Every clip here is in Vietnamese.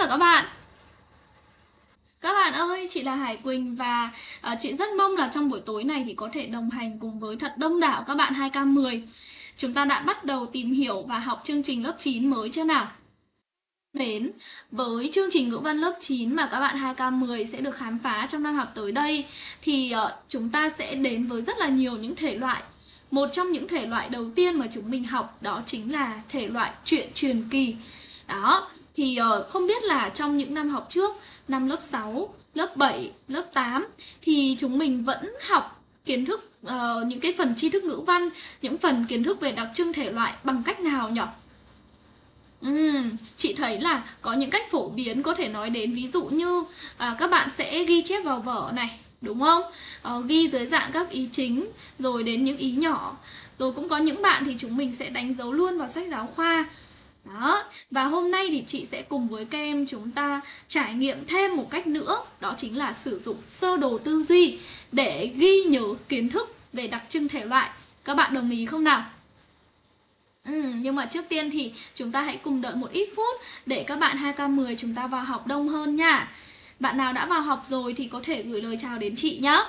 hả các bạn? Các bạn ơi, chị là Hải Quỳnh và chị rất mong là trong buổi tối này thì có thể đồng hành cùng với thật đông đảo các bạn 2K10. Chúng ta đã bắt đầu tìm hiểu và học chương trình lớp 9 mới chưa nào? Mến, với chương trình ngữ văn lớp 9 mà các bạn 2K10 sẽ được khám phá trong năm học tới đây thì chúng ta sẽ đến với rất là nhiều những thể loại. Một trong những thể loại đầu tiên mà chúng mình học đó chính là thể loại truyện truyền kỳ. Đó, thì không biết là trong những năm học trước, năm lớp 6, lớp 7, lớp 8 thì chúng mình vẫn học kiến thức, những cái phần tri thức ngữ văn, những phần kiến thức về đặc trưng thể loại bằng cách nào nhỉ? Chị thấy là có những cách phổ biến có thể nói đến, ví dụ như các bạn sẽ ghi chép vào vở này, đúng không? Ghi dưới dạng các ý chính, rồi đến những ý nhỏ. Rồi cũng có những bạn thì chúng mình sẽ đánh dấu luôn vào sách giáo khoa. Đó, và hôm nay thì chị sẽ cùng với các em chúng ta trải nghiệm thêm một cách nữa, đó chính là sử dụng sơ đồ tư duy để ghi nhớ kiến thức về đặc trưng thể loại. Các bạn đồng ý không nào? Nhưng mà trước tiên thì chúng ta hãy cùng đợi một ít phút để các bạn 2K10 chúng ta vào học đông hơn nha. Bạn nào đã vào học rồi thì có thể gửi lời chào đến chị nhé.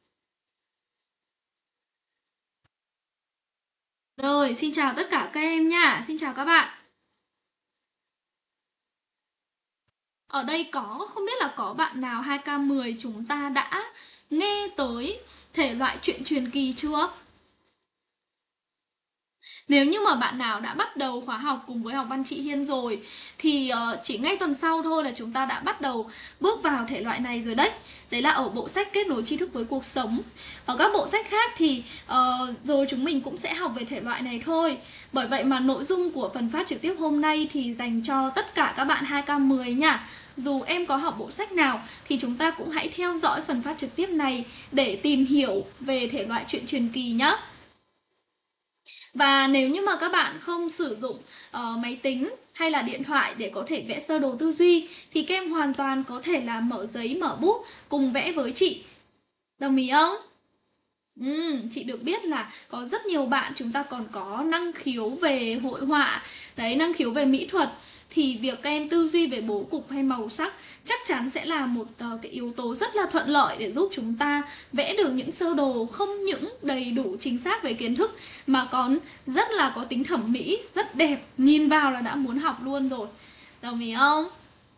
Rồi, xin chào tất cả các em nha. Xin chào các bạn. Ở đây không biết là có bạn nào 2K10 chúng ta đã nghe tới thể loại truyện truyền kỳ chưa? Nếu như mà bạn nào đã bắt đầu khóa học cùng với học văn chị Hiên rồi thì chỉ ngay tuần sau thôi là chúng ta đã bắt đầu bước vào thể loại này rồi đấy. Đấy là ở bộ sách Kết nối tri thức với cuộc sống. Ở các bộ sách khác thì rồi chúng mình cũng sẽ học về thể loại này thôi. Bởi vậy mà nội dung của phần phát trực tiếp hôm nay thì dành cho tất cả các bạn 2K10 nha. Dù em có học bộ sách nào thì chúng ta cũng hãy theo dõi phần phát trực tiếp này để tìm hiểu về thể loại truyện truyền kỳ nhé. Và nếu như mà các bạn không sử dụng máy tính hay là điện thoại để có thể vẽ sơ đồ tư duy thì các em hoàn toàn có thể là mở giấy, mở bút cùng vẽ với chị. Đồng ý không? Chị được biết là có rất nhiều bạn chúng ta còn có năng khiếu về hội họa, đấy, năng khiếu về mỹ thuật, thì việc các em tư duy về bố cục hay màu sắc chắc chắn sẽ là một cái yếu tố rất là thuận lợi để giúp chúng ta vẽ được những sơ đồ không những đầy đủ chính xác về kiến thức mà còn rất là có tính thẩm mỹ, rất đẹp, nhìn vào là đã muốn học luôn rồi. Đồng ý không?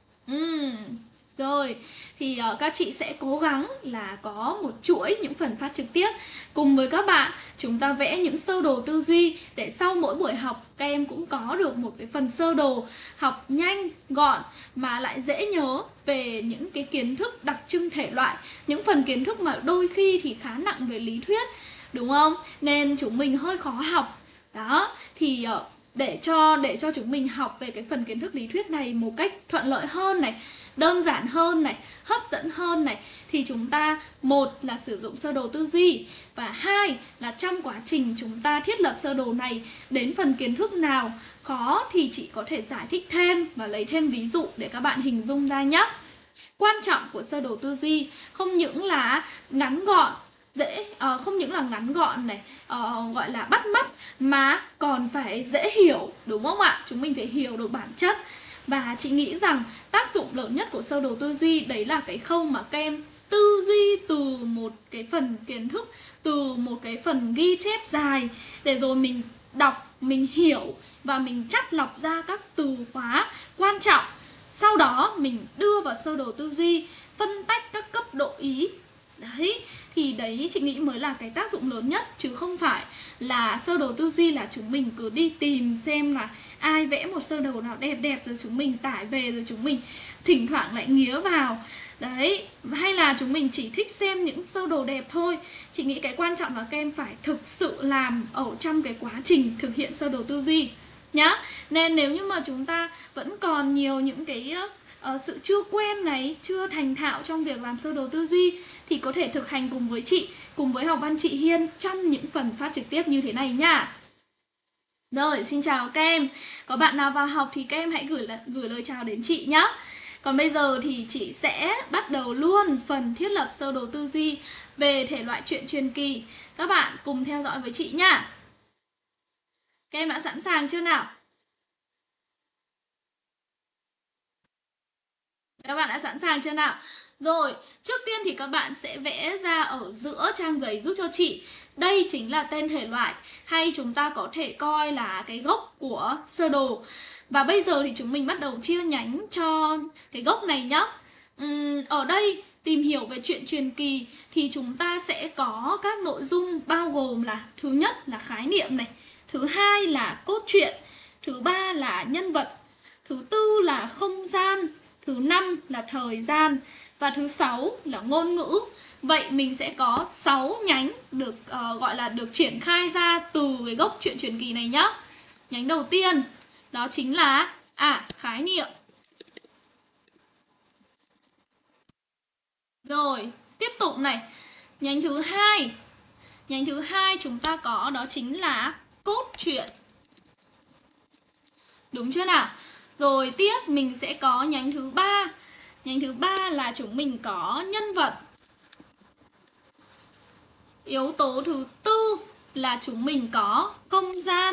Rồi, thì các chị sẽ cố gắng là có một chuỗi những phần phát trực tiếp cùng với các bạn. Chúng ta vẽ những sơ đồ tư duy để sau mỗi buổi học các em cũng có được một cái phần sơ đồ học nhanh, gọn mà lại dễ nhớ về những cái kiến thức đặc trưng thể loại. Những phần kiến thức mà đôi khi thì khá nặng về lý thuyết, đúng không? Nên chúng mình hơi khó học. Đó, thì để cho chúng mình học về cái phần kiến thức lý thuyết này một cách thuận lợi hơn này, đơn giản hơn này, hấp dẫn hơn này, thì chúng ta, một là sử dụng sơ đồ tư duy, và hai là trong quá trình chúng ta thiết lập sơ đồ này, đến phần kiến thức nào khó thì chị có thể giải thích thêm và lấy thêm ví dụ để các bạn hình dung ra nhé. Quan trọng của sơ đồ tư duy không những là ngắn gọn, không những là ngắn gọn này, gọi là bắt mắt, mà còn phải dễ hiểu, đúng không ạ? Chúng mình phải hiểu được bản chất. Và chị nghĩ rằng tác dụng lớn nhất của sơ đồ tư duy đấy là cái khâu mà các em tư duy từ một cái phần kiến thức, từ một cái phần ghi chép dài, để rồi mình đọc, mình hiểu và mình chắt lọc ra các từ khóa quan trọng. Sau đó mình đưa vào sơ đồ tư duy, phân tách các cấp độ ý. Đấy, thì đấy chị nghĩ mới là cái tác dụng lớn nhất, chứ không phải là sơ đồ tư duy là chúng mình cứ đi tìm xem là ai vẽ một sơ đồ nào đẹp đẹp rồi chúng mình tải về, rồi chúng mình thỉnh thoảng lại nghía vào. Đấy, hay là chúng mình chỉ thích xem những sơ đồ đẹp thôi. Chị nghĩ cái quan trọng là các em phải thực sự làm ở trong cái quá trình thực hiện sơ đồ tư duy nhá. Nên nếu như mà chúng ta vẫn còn nhiều những cái sự chưa quen này, chưa thành thạo trong việc làm sơ đồ tư duy thì có thể thực hành cùng với chị, cùng với học văn chị Hiên trong những phần phát trực tiếp như thế này nha. Rồi, xin chào các em. Có bạn nào vào học thì các em hãy gửi lời chào đến chị nhé. Còn bây giờ thì chị sẽ bắt đầu luôn phần thiết lập sơ đồ tư duy về thể loại truyện truyền kỳ. Các bạn cùng theo dõi với chị nhá. Các em đã sẵn sàng chưa nào? Các bạn đã sẵn sàng chưa nào? Rồi, trước tiên thì các bạn sẽ vẽ ra ở giữa trang giấy giúp cho chị. Đây chính là tên thể loại, hay chúng ta có thể coi là cái gốc của sơ đồ. Và bây giờ thì chúng mình bắt đầu chia nhánh cho cái gốc này nhá. Ở đây tìm hiểu về truyện truyền kỳ thì chúng ta sẽ có các nội dung bao gồm là thứ nhất là khái niệm này, thứ hai là cốt truyện, thứ ba là nhân vật, thứ tư là không gian, thứ năm là thời gian và thứ sáu là ngôn ngữ. Vậy mình sẽ có 6 nhánh được gọi là được triển khai ra từ cái gốc truyện truyền kỳ này nhá. Nhánh đầu tiên đó chính là khái niệm. Rồi, tiếp tục này. Nhánh thứ hai chúng ta có đó chính là cốt truyện. Đúng chưa nào? Rồi tiếp mình sẽ có nhánh thứ ba. Nhánh thứ ba là chúng mình có nhân vật. Yếu tố thứ tư là chúng mình có không gian.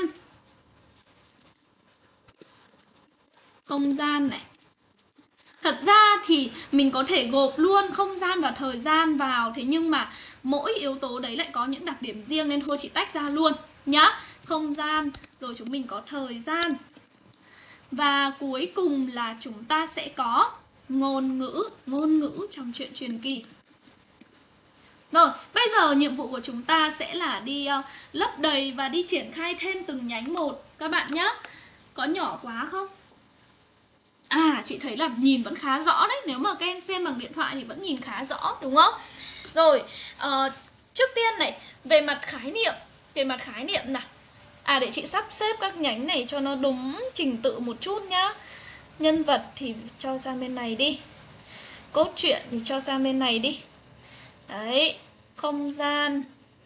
Không gian này. Thật ra thì mình có thể gộp luôn không gian và thời gian vào, thế nhưng mà mỗi yếu tố đấy lại có những đặc điểm riêng nên thôi chị tách ra luôn nhá. Không gian, rồi chúng mình có thời gian. Và cuối cùng là chúng ta sẽ có ngôn ngữ trong truyện truyền kỳ. Rồi, bây giờ nhiệm vụ của chúng ta sẽ là đi lấp đầy và đi triển khai thêm từng nhánh một các bạn nhé. Có nhỏ quá không? Chị thấy là nhìn vẫn khá rõ đấy. Nếu mà các em xem bằng điện thoại thì vẫn nhìn khá rõ, đúng không? Rồi, trước tiên này, về mặt khái niệm nào. Để chị sắp xếp các nhánh này cho nó đúng trình tự một chút nhá. Nhân vật thì cho sang bên này đi. Cốt truyện thì cho sang bên này đi. Đấy, không gian,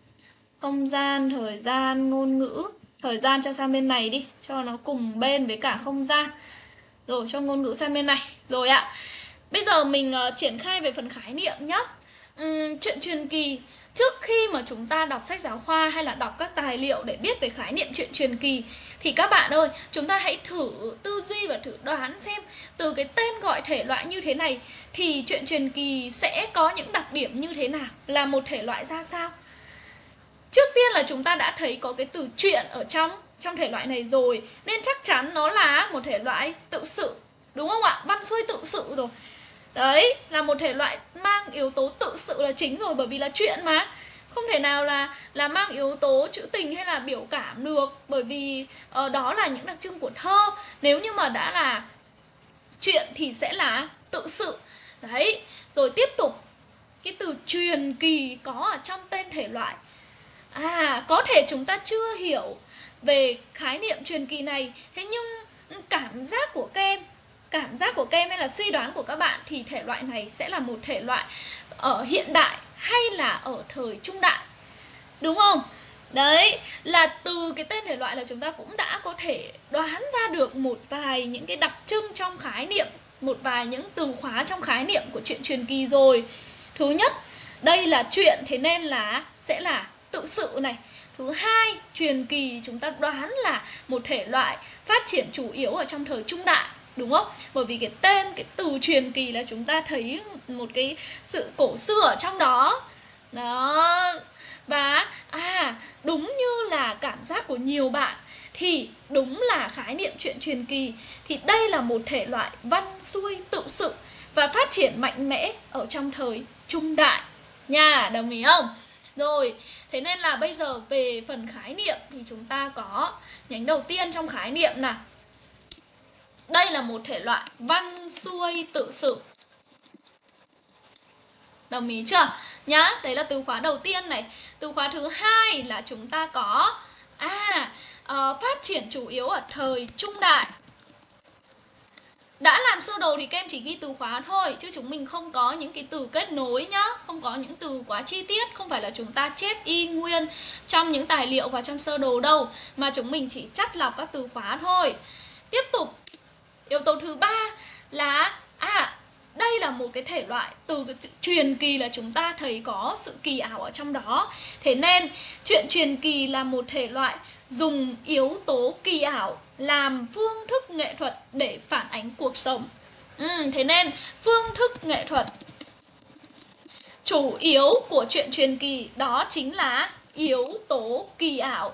thời gian, ngôn ngữ. Thời gian cho sang bên này đi, cho nó cùng bên với cả không gian. Rồi cho ngôn ngữ sang bên này. Rồi ạ. Bây giờ mình triển khai về phần khái niệm nhá. Truyện truyền kỳ, trước khi mà chúng ta đọc sách giáo khoa hay là đọc các tài liệu để biết về khái niệm truyện truyền kỳ thì các bạn ơi, chúng ta hãy thử tư duy và thử đoán xem từ cái tên gọi thể loại như thế này thì truyện truyền kỳ sẽ có những đặc điểm như thế nào, là một thể loại ra sao. Trước tiên là chúng ta đã thấy có cái từ truyện ở trong thể loại này rồi, nên chắc chắn nó là một thể loại tự sự, đúng không ạ? Văn xuôi tự sự rồi. Đấy, là một thể loại mang yếu tố tự sự là chính rồi, bởi vì là truyện mà. Không thể nào là mang yếu tố trữ tình hay là biểu cảm được, bởi vì đó là những đặc trưng của thơ. Nếu như mà đã là truyện thì sẽ là tự sự. Đấy, rồi tiếp tục cái từ truyền kỳ có ở trong tên thể loại. Có thể chúng ta chưa hiểu về khái niệm truyền kỳ này, thế nhưng cảm giác của các em hay là suy đoán của các bạn thì thể loại này sẽ là một thể loại ở hiện đại hay là ở thời trung đại, đúng không? Đấy, là từ cái tên thể loại là chúng ta cũng đã có thể đoán ra được một vài những cái đặc trưng trong khái niệm, một vài những từ khóa trong khái niệm của truyện truyền kỳ rồi. Thứ nhất, đây là truyện, thế nên là sẽ là tự sự này. Thứ hai, truyền kỳ chúng ta đoán là một thể loại phát triển chủ yếu ở trong thời trung đại, đúng không? Bởi vì cái tên, cái từ truyền kỳ là chúng ta thấy một cái sự cổ xưa ở trong đó. Đó. Và đúng như là cảm giác của nhiều bạn thì đúng là khái niệm truyện truyền kỳ thì đây là một thể loại văn xuôi tự sự và phát triển mạnh mẽ ở trong thời trung đại nha, đồng ý không? Rồi, thế nên là bây giờ về phần khái niệm thì chúng ta có nhánh đầu tiên trong khái niệm nào. Đây là một thể loại văn xuôi tự sự. Đồng ý chưa? Nhá, đấy là từ khóa đầu tiên này. Từ khóa thứ hai là chúng ta có phát triển chủ yếu ở thời trung đại. Đã làm sơ đồ thì các em chỉ ghi từ khóa thôi, chứ chúng mình không có những cái từ kết nối nhá, không có những từ quá chi tiết, không phải là chúng ta chép y nguyên trong những tài liệu và trong sơ đồ đâu, mà chúng mình chỉ chắt lọc các từ khóa thôi. Tiếp tục, yếu tố thứ ba là đây là một cái thể loại từ cái truyền kỳ là chúng ta thấy có sự kỳ ảo ở trong đó. Thế nên truyện truyền kỳ là một thể loại dùng yếu tố kỳ ảo làm phương thức nghệ thuật để phản ánh cuộc sống. Thế nên phương thức nghệ thuật chủ yếu của truyện truyền kỳ đó chính là yếu tố kỳ ảo.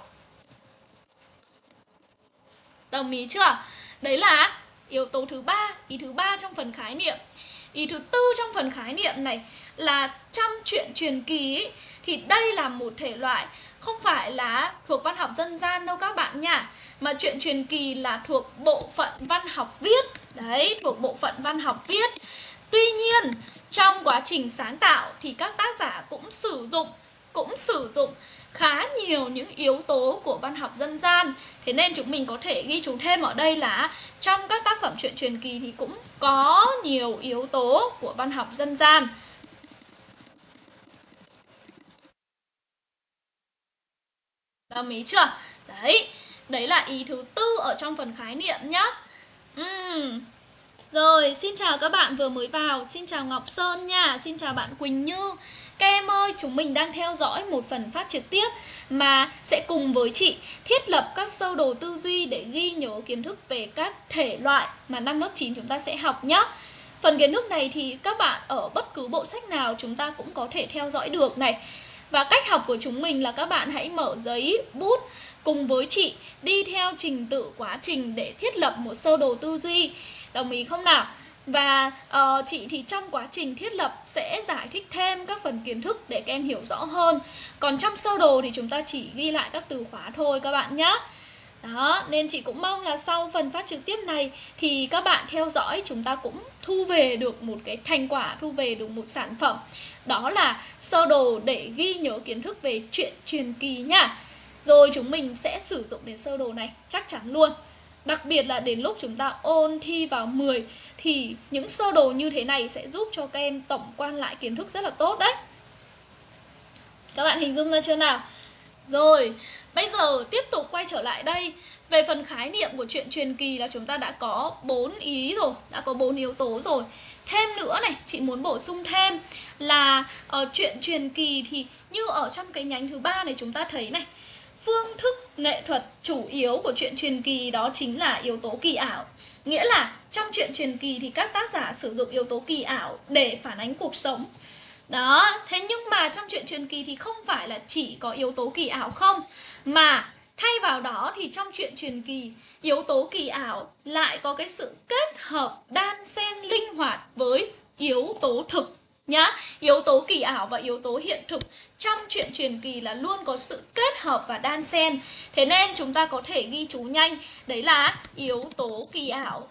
Đồng ý chưa? Đấy là yếu tố thứ ba, ý thứ ba trong phần khái niệm. Ý thứ tư trong phần khái niệm này là trong truyện truyền kỳ ấy, thì đây là một thể loại không phải là thuộc văn học dân gian đâu các bạn nha, mà truyện truyền kỳ là thuộc bộ phận văn học viết. Đấy, thuộc bộ phận văn học viết. Tuy nhiên, trong quá trình sáng tạo thì các tác giả cũng sử dụng khá nhiều những yếu tố của văn học dân gian. Thế nên chúng mình có thể ghi chú thêm ở đây là trong các tác phẩm truyện truyền kỳ thì cũng có nhiều yếu tố của văn học dân gian. Đồng ý chưa? Đấy là ý thứ tư ở trong phần khái niệm nhá. Rồi, xin chào các bạn vừa mới vào. Xin chào Ngọc Sơn nha. Xin chào bạn Quỳnh Như. Các em ơi, chúng mình đang theo dõi một phần phát trực tiếp mà sẽ cùng với chị thiết lập các sơ đồ tư duy để ghi nhớ kiến thức về các thể loại mà năm lớp 9 chúng ta sẽ học nhé. Phần kiến thức này thì các bạn ở bất cứ bộ sách nào chúng ta cũng có thể theo dõi được này. Và cách học của chúng mình là các bạn hãy mở giấy, bút cùng với chị đi theo trình tự quá trình để thiết lập một sơ đồ tư duy. Đồng ý không nào? Và chị thì trong quá trình thiết lập sẽ giải thích thêm các phần kiến thức để các em hiểu rõ hơn. Còn trong sơ đồ thì chúng ta chỉ ghi lại các từ khóa thôi các bạn nhé. Đó, nên chị cũng mong là sau phần phát trực tiếp này thì các bạn theo dõi chúng ta cũng thu về được một cái thành quả, thu về được một sản phẩm. Đó là sơ đồ để ghi nhớ kiến thức về truyện truyền kỳ nhá. Rồi chúng mình sẽ sử dụng đến sơ đồ này chắc chắn luôn. Đặc biệt là đến lúc chúng ta ôn thi vào 10 thì những sơ đồ như thế này sẽ giúp cho các em tổng quan lại kiến thức rất là tốt đấy. Các bạn hình dung ra chưa nào? Rồi, bây giờ tiếp tục quay trở lại đây. Về phần khái niệm của truyện truyền kỳ là chúng ta đã có 4 ý rồi, đã có 4 yếu tố rồi. Thêm nữa này, chị muốn bổ sung thêm là truyện truyền kỳ thì như ở trong cái nhánh thứ 3 này chúng ta thấy này, phương thức nghệ thuật chủ yếu của truyện truyền kỳ đó chính là yếu tố kỳ ảo. Nghĩa là trong truyện truyền kỳ thì các tác giả sử dụng yếu tố kỳ ảo để phản ánh cuộc sống. Đó, thế nhưng mà trong truyện truyền kỳ thì không phải là chỉ có yếu tố kỳ ảo không, mà thay vào đó thì trong truyện truyền kỳ, yếu tố kỳ ảo lại có cái sự kết hợp đan xen linh hoạt với yếu tố thực nhá. Yếu tố kỳ ảo và yếu tố hiện thực trong truyện truyền kỳ là luôn có sự kết hợp và đan xen. Thế nên chúng ta có thể ghi chú nhanh, đấy là yếu tố kỳ ảo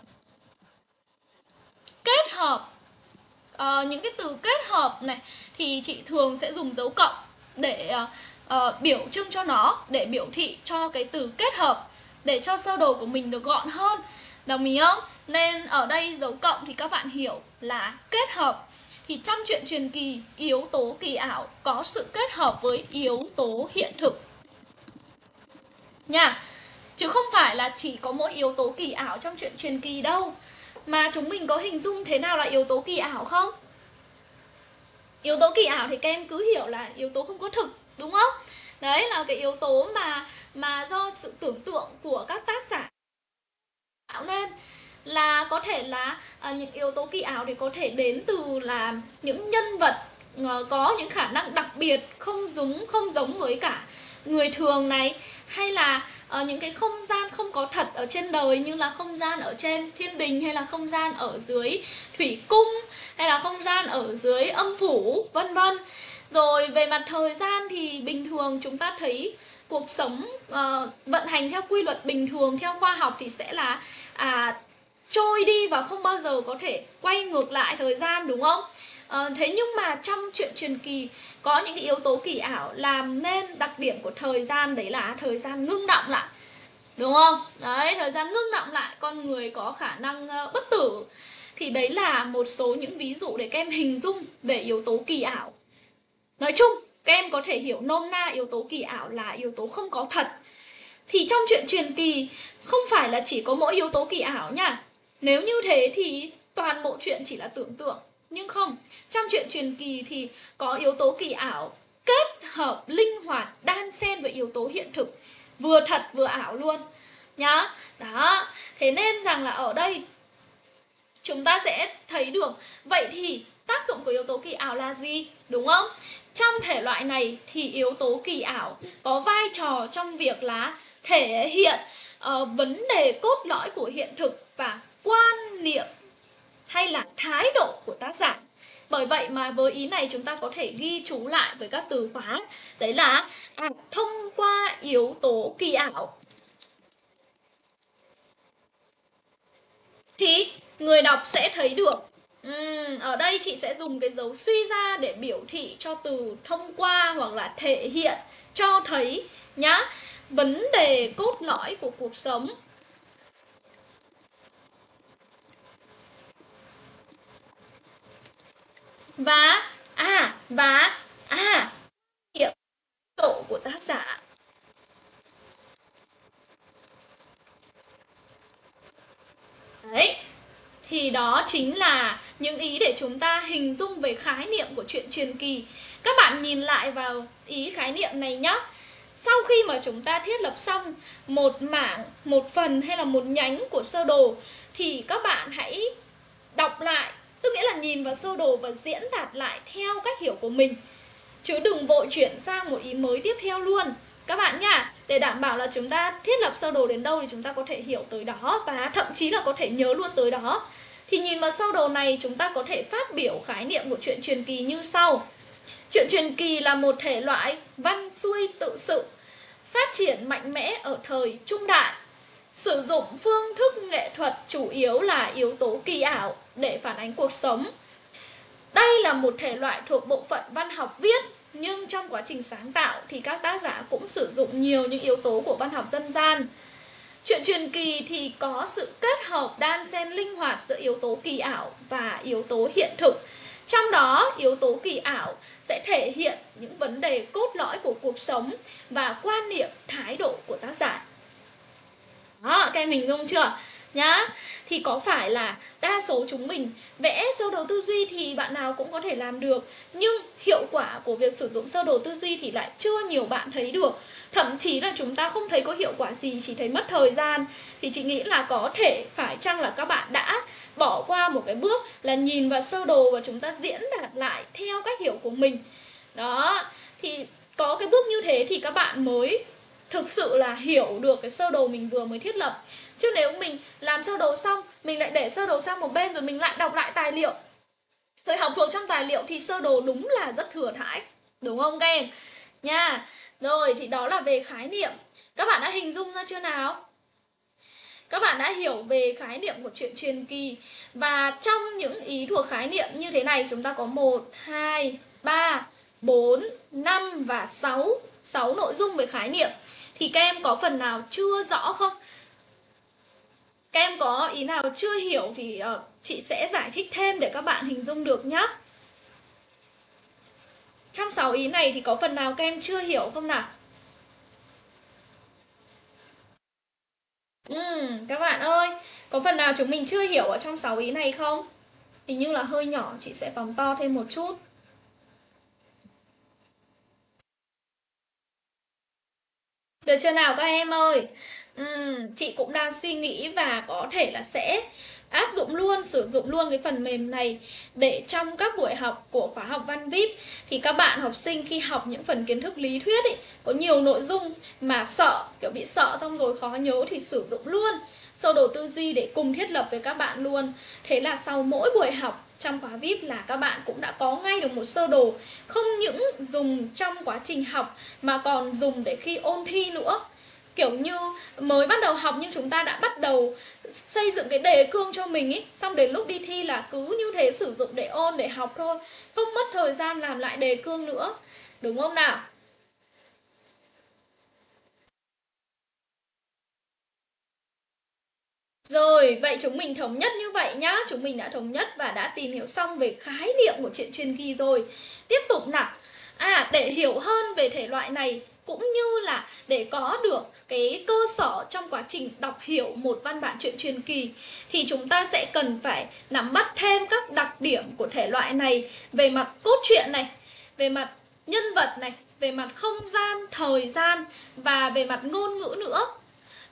kết hợp. Những cái từ kết hợp này thì chị thường sẽ dùng dấu cộng để biểu trưng cho nó, để biểu thị cho cái từ kết hợp, để cho sơ đồ của mình được gọn hơn. Đồng ý không? Nên ở đây dấu cộng thì các bạn hiểu là kết hợp. Thì trong truyện truyền kỳ, yếu tố kỳ ảo có sự kết hợp với yếu tố hiện thực nha. Chứ không phải là chỉ có mỗi yếu tố kỳ ảo trong truyện truyền kỳ đâu. Mà chúng mình có hình dung thế nào là yếu tố kỳ ảo không? Yếu tố kỳ ảo thì các em cứ hiểu là yếu tố không có thực, đúng không? Đấy là cái yếu tố mà do sự tưởng tượng của các tác giả tạo nên. Là có thể là những yếu tố kỳ ảo thì có thể đến từ là những nhân vật có những khả năng đặc biệt không giống với cả người thường này, hay là những cái không gian không có thật ở trên đời, như là không gian ở trên thiên đình, hay là không gian ở dưới thủy cung, hay là không gian ở dưới âm phủ, vân vân. Rồi về mặt thời gian thì bình thường chúng ta thấy cuộc sống vận hành theo quy luật bình thường theo khoa học thì sẽ là trôi đi và không bao giờ có thể quay ngược lại thời gian, đúng không? Thế nhưng mà trong truyện truyền kỳ có những cái yếu tố kỳ ảo làm nên đặc điểm của thời gian, đấy là thời gian ngưng đọng lại, đúng không? Đấy, thời gian ngưng đọng lại, con người có khả năng bất tử. Thì đấy là một số những ví dụ để các em hình dung về yếu tố kỳ ảo. Nói chung, các em có thể hiểu nôm na yếu tố kỳ ảo là yếu tố không có thật. Thì trong truyện truyền kỳ không phải là chỉ có mỗi yếu tố kỳ ảo nha. Nếu như thế thì toàn bộ chuyện chỉ là tưởng tượng. Nhưng không, trong truyện truyền kỳ thì có yếu tố kỳ ảo kết hợp linh hoạt đan xen với yếu tố hiện thực, vừa thật vừa ảo luôn nhá. Đó, thế nên rằng là ở đây chúng ta sẽ thấy được vậy thì tác dụng của yếu tố kỳ ảo là gì, đúng không? Trong thể loại này thì yếu tố kỳ ảo có vai trò trong việc là thể hiện vấn đề cốt lõi của hiện thực và quan niệm hay là thái độ của tác giả. Bởi vậy mà với ý này chúng ta có thể ghi chú lại với các từ khóa. Đấy là thông qua yếu tố kỳ ảo thì người đọc sẽ thấy được. Ở đây chị sẽ dùng cái dấu suy ra để biểu thị cho từ thông qua hoặc là thể hiện, cho thấy nhá, vấn đề cốt lõi của cuộc sống. Và hiểu độ của tác giả. Đấy, thì đó chính là những ý để chúng ta hình dung về khái niệm của truyện truyền kỳ. Các bạn nhìn lại vào ý khái niệm này nhé. Sau khi mà chúng ta thiết lập xong một mảng, một phần hay là một nhánh của sơ đồ thì các bạn hãy đọc lại, tức nghĩa là nhìn vào sơ đồ và diễn đạt lại theo cách hiểu của mình, chứ đừng vội chuyển sang một ý mới tiếp theo luôn các bạn nhá, để đảm bảo là chúng ta thiết lập sơ đồ đến đâu thì chúng ta có thể hiểu tới đó và thậm chí là có thể nhớ luôn tới đó. Thì nhìn vào sơ đồ này chúng ta có thể phát biểu khái niệm của truyện truyền kỳ như sau. Truyện truyền kỳ là một thể loại văn xuôi tự sự, phát triển mạnh mẽ ở thời trung đại, sử dụng phương thức nghệ thuật chủ yếu là yếu tố kỳ ảo để phản ánh cuộc sống. Đây là một thể loại thuộc bộ phận văn học viết, nhưng trong quá trình sáng tạo thì các tác giả cũng sử dụng nhiều những yếu tố của văn học dân gian. Truyện truyền kỳ thì có sự kết hợp đan xen linh hoạt giữa yếu tố kỳ ảo và yếu tố hiện thực. Trong đó, yếu tố kỳ ảo sẽ thể hiện những vấn đề cốt lõi của cuộc sống và quan niệm, thái độ của tác giả. Đó, các em hình dung chưa? Nhá, thì có phải là đa số chúng mình vẽ sơ đồ tư duy thì bạn nào cũng có thể làm được, nhưng hiệu quả của việc sử dụng sơ đồ tư duy thì lại chưa nhiều bạn thấy được. Thậm chí là chúng ta không thấy có hiệu quả gì, chỉ thấy mất thời gian. Thì chị nghĩ là có thể phải chăng là các bạn đã bỏ qua một cái bước là nhìn vào sơ đồ và chúng ta diễn đạt lại theo cách hiểu của mình. Đó, thì có cái bước như thế thì các bạn mới thực sự là hiểu được cái sơ đồ mình vừa mới thiết lập. Chứ nếu mình làm sơ đồ xong, mình lại để sơ đồ sang một bên rồi mình lại đọc lại tài liệu, rồi học thuộc trong tài liệu thì sơ đồ đúng là rất thừa thãi, đúng không các em? Nha. Rồi thì đó là về khái niệm. Các bạn đã hình dung ra chưa nào? Các bạn đã hiểu về khái niệm của truyện truyền kỳ. Và trong những ý thuộc khái niệm như thế này chúng ta có 1, 2, 3, 4, 5 và 6 nội dung về khái niệm. Thì các em có phần nào chưa rõ không? Các em có ý nào chưa hiểu thì chị sẽ giải thích thêm để các bạn hình dung được nhé. Trong 6 ý này thì có phần nào các em chưa hiểu không nào? Các bạn ơi, có phần nào chúng mình chưa hiểu ở trong 6 ý này không? Hình như là hơi nhỏ, chị sẽ phóng to thêm một chút. Được chưa nào các em ơi? Chị cũng đang suy nghĩ và có thể là sẽ áp dụng luôn, sử dụng luôn cái phần mềm này để trong các buổi học của khóa học Văn VIP thì các bạn học sinh khi học những phần kiến thức lý thuyết ý, có nhiều nội dung mà sợ, kiểu bị sợ xong rồi khó nhớ thì sử dụng luôn sơ đồ tư duy để cùng thiết lập với các bạn luôn. Thế là sau mỗi buổi học trong khóa VIP là các bạn cũng đã có ngay được một sơ đồ, không những dùng trong quá trình học mà còn dùng để khi ôn thi nữa. Kiểu như mới bắt đầu học nhưng chúng ta đã bắt đầu xây dựng cái đề cương cho mình ý, xong đến lúc đi thi là cứ như thế sử dụng để ôn, để học thôi, không mất thời gian làm lại đề cương nữa, đúng không nào? Rồi, vậy chúng mình thống nhất như vậy nhá. Chúng mình đã thống nhất và đã tìm hiểu xong về khái niệm của truyện truyền kỳ rồi. Tiếp tục nào. Để hiểu hơn về thể loại này cũng như là để có được cái cơ sở trong quá trình đọc hiểu một văn bản truyện truyền kỳ thì chúng ta sẽ cần phải nắm bắt thêm các đặc điểm của thể loại này về mặt cốt truyện này, về mặt nhân vật này, về mặt không gian, thời gian và về mặt ngôn ngữ nữa.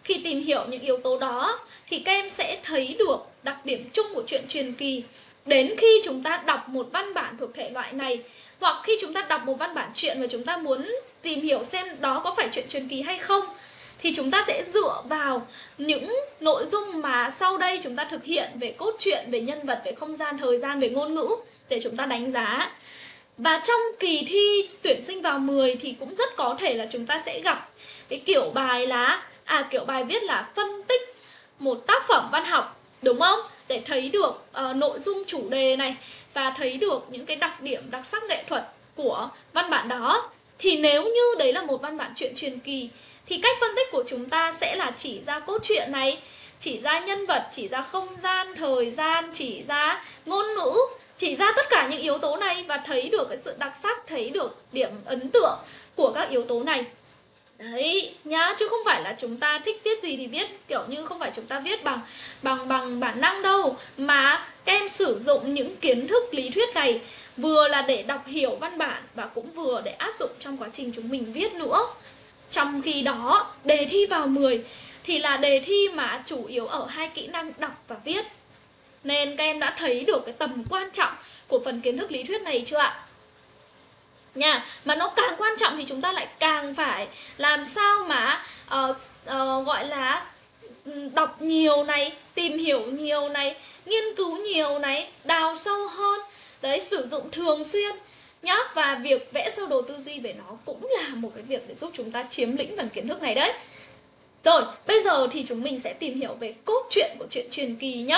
Khi tìm hiểu những yếu tố đó thì các em sẽ thấy được đặc điểm chung của truyện truyền kỳ. Đến khi chúng ta đọc một văn bản thuộc thể loại này, hoặc khi chúng ta đọc một văn bản truyện và chúng ta muốn tìm hiểu xem đó có phải truyện truyền kỳ hay không, thì chúng ta sẽ dựa vào những nội dung mà sau đây chúng ta thực hiện về cốt truyện, về nhân vật, về không gian, thời gian, về ngôn ngữ để chúng ta đánh giá. Và trong kỳ thi tuyển sinh vào 10 thì cũng rất có thể là chúng ta sẽ gặp cái kiểu bài là kiểu bài viết là phân tích một tác phẩm văn học, đúng không? Để thấy được nội dung chủ đề này và thấy được những cái đặc điểm, đặc sắc nghệ thuật của văn bản đó. Thì nếu như đấy là một văn bản truyện truyền kỳ thì cách phân tích của chúng ta sẽ là chỉ ra cốt truyện này, chỉ ra nhân vật, chỉ ra không gian, thời gian, chỉ ra ngôn ngữ, chỉ ra tất cả những yếu tố này và thấy được cái sự đặc sắc, thấy được điểm ấn tượng của các yếu tố này. Đấy nhá, chứ không phải là chúng ta thích viết gì thì viết, kiểu như không phải chúng ta viết bằng bản năng đâu, mà các em sử dụng những kiến thức lý thuyết này vừa là để đọc hiểu văn bản và cũng vừa để áp dụng trong quá trình chúng mình viết nữa. Trong khi đó, đề thi vào 10 thì là đề thi mà chủ yếu ở hai kỹ năng đọc và viết. Nên các em đã thấy được cái tầm quan trọng của phần kiến thức lý thuyết này chưa ạ? Nha, mà nó càng quan trọng thì chúng ta lại càng phải làm sao mà gọi là đọc nhiều này, tìm hiểu nhiều này, nghiên cứu nhiều này, đào sâu hơn. Đấy, sử dụng thường xuyên nhá. Và việc vẽ sơ đồ tư duy về nó cũng là một cái việc để giúp chúng ta chiếm lĩnh phần kiến thức này đấy. Rồi, bây giờ thì chúng mình sẽ tìm hiểu về cốt truyện của truyện truyền kỳ nhá.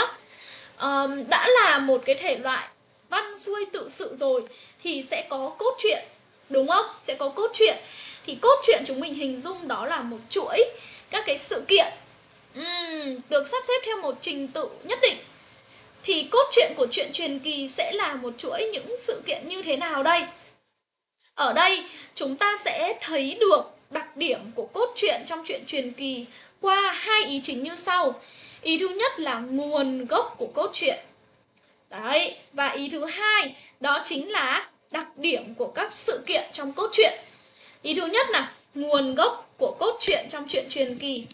Đã là một cái thể loại văn xuôi tự sự rồi thì sẽ có cốt truyện, đúng không? Sẽ có cốt truyện. Thì cốt truyện chúng mình hình dung đó là một chuỗi các cái sự kiện được sắp xếp theo một trình tự nhất định. Thì cốt truyện của truyện truyền kỳ sẽ là một chuỗi những sự kiện như thế nào đây? Ở đây chúng ta sẽ thấy được đặc điểm của cốt truyện trong truyện truyền kỳ qua hai ý chính như sau. Ý thứ nhất là nguồn gốc của cốt truyện. Đấy, và ý thứ hai đó chính là đặc điểm của các sự kiện trong cốt truyện. Ý thứ nhất là nguồn gốc của cốt truyện trong truyện truyền kỳ.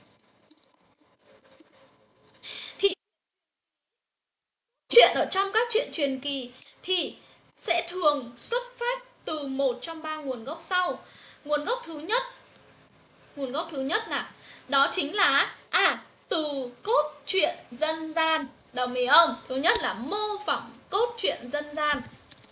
Thì truyện ở trong các truyện truyền kỳ thì sẽ thường xuất phát từ một trong ba nguồn gốc sau. Nguồn gốc thứ nhất là đó chính là từ cốt truyện dân gian, đồng ý không? Thứ nhất là mô phỏng cốt truyện dân gian.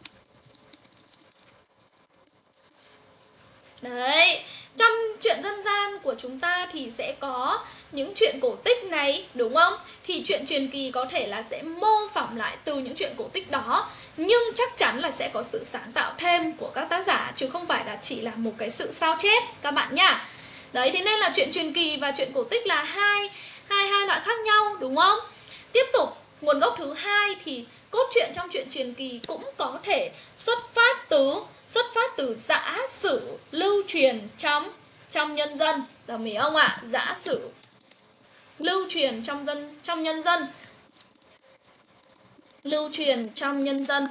Đấy, trong truyện dân gian của chúng ta thì sẽ có những truyện cổ tích này, đúng không? Thì truyện truyền kỳ có thể là sẽ mô phỏng lại từ những truyện cổ tích đó, nhưng chắc chắn là sẽ có sự sáng tạo thêm của các tác giả, chứ không phải là chỉ là một cái sự sao chép các bạn nhá. Đấy, thế nên là truyện truyền kỳ và truyện cổ tích là hai loại khác nhau, đúng không? Tiếp tục, nguồn gốc thứ hai thì cốt truyện trong truyện truyền kỳ cũng có thể xuất phát từ giả sử lưu truyền trong nhân dân, đồng ý không ạ? Giả sử lưu truyền trong nhân dân. Lưu truyền trong nhân dân.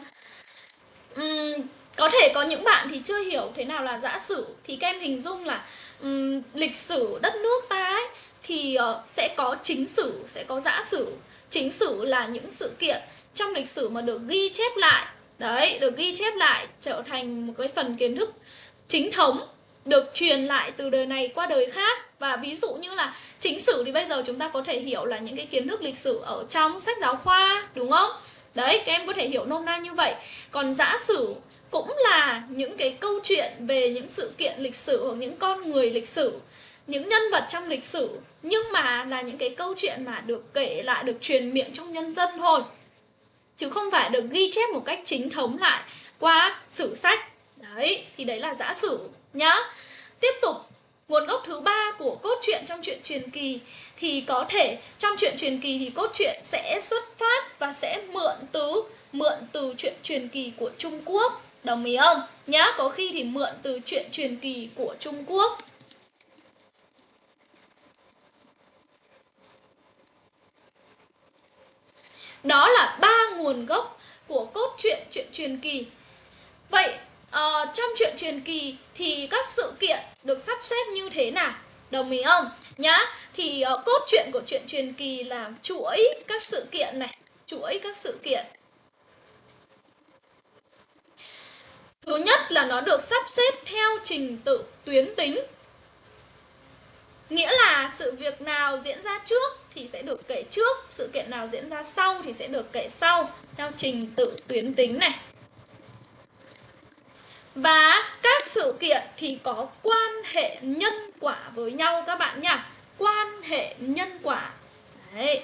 Có thể có những bạn thì chưa hiểu thế nào là giả sử, thì các em hình dung là lịch sử đất nước ta ấy, thì sẽ có chính sử, sẽ có giả sử. Chính sử là những sự kiện trong lịch sử mà được ghi chép lại. Đấy, được ghi chép lại trở thành một cái phần kiến thức chính thống, được truyền lại từ đời này qua đời khác. Và ví dụ như là chính sử thì bây giờ chúng ta có thể hiểu là những cái kiến thức lịch sử ở trong sách giáo khoa, đúng không? Đấy, các em có thể hiểu nôm na như vậy. Còn giả sử cũng là những cái câu chuyện về những sự kiện lịch sử hoặc những con người lịch sử, những nhân vật trong lịch sử, nhưng mà là những cái câu chuyện mà được kể lại, được truyền miệng trong nhân dân thôi, chứ không phải được ghi chép một cách chính thống lại qua sử sách. Đấy, thì đấy là giả sử nhá. Tiếp tục, nguồn gốc thứ ba của cốt truyện trong truyện truyền kỳ thì có thể trong truyện truyền kỳ thì cốt truyện sẽ xuất phát và sẽ mượn từ truyện truyền kỳ của Trung Quốc, đồng ý không? Nhá, có khi thì mượn từ truyện truyền kỳ của Trung Quốc. Đó là ba nguồn gốc của cốt truyện truyền kỳ. Vậy trong truyện truyền kỳ thì các sự kiện được sắp xếp như thế nào? Đồng ý không? Nhá, thì cốt truyện của truyện truyền kỳ là chuỗi các sự kiện này, chuỗi các sự kiện. Thứ nhất là nó được sắp xếp theo trình tự tuyến tính. Nghĩa là sự việc nào diễn ra trước thì sẽ được kể trước, sự kiện nào diễn ra sau thì sẽ được kể sau, theo trình tự tuyến tính này. Và các sự kiện thì có quan hệ nhân quả với nhau các bạn nhá. Quan hệ nhân quả. Đấy.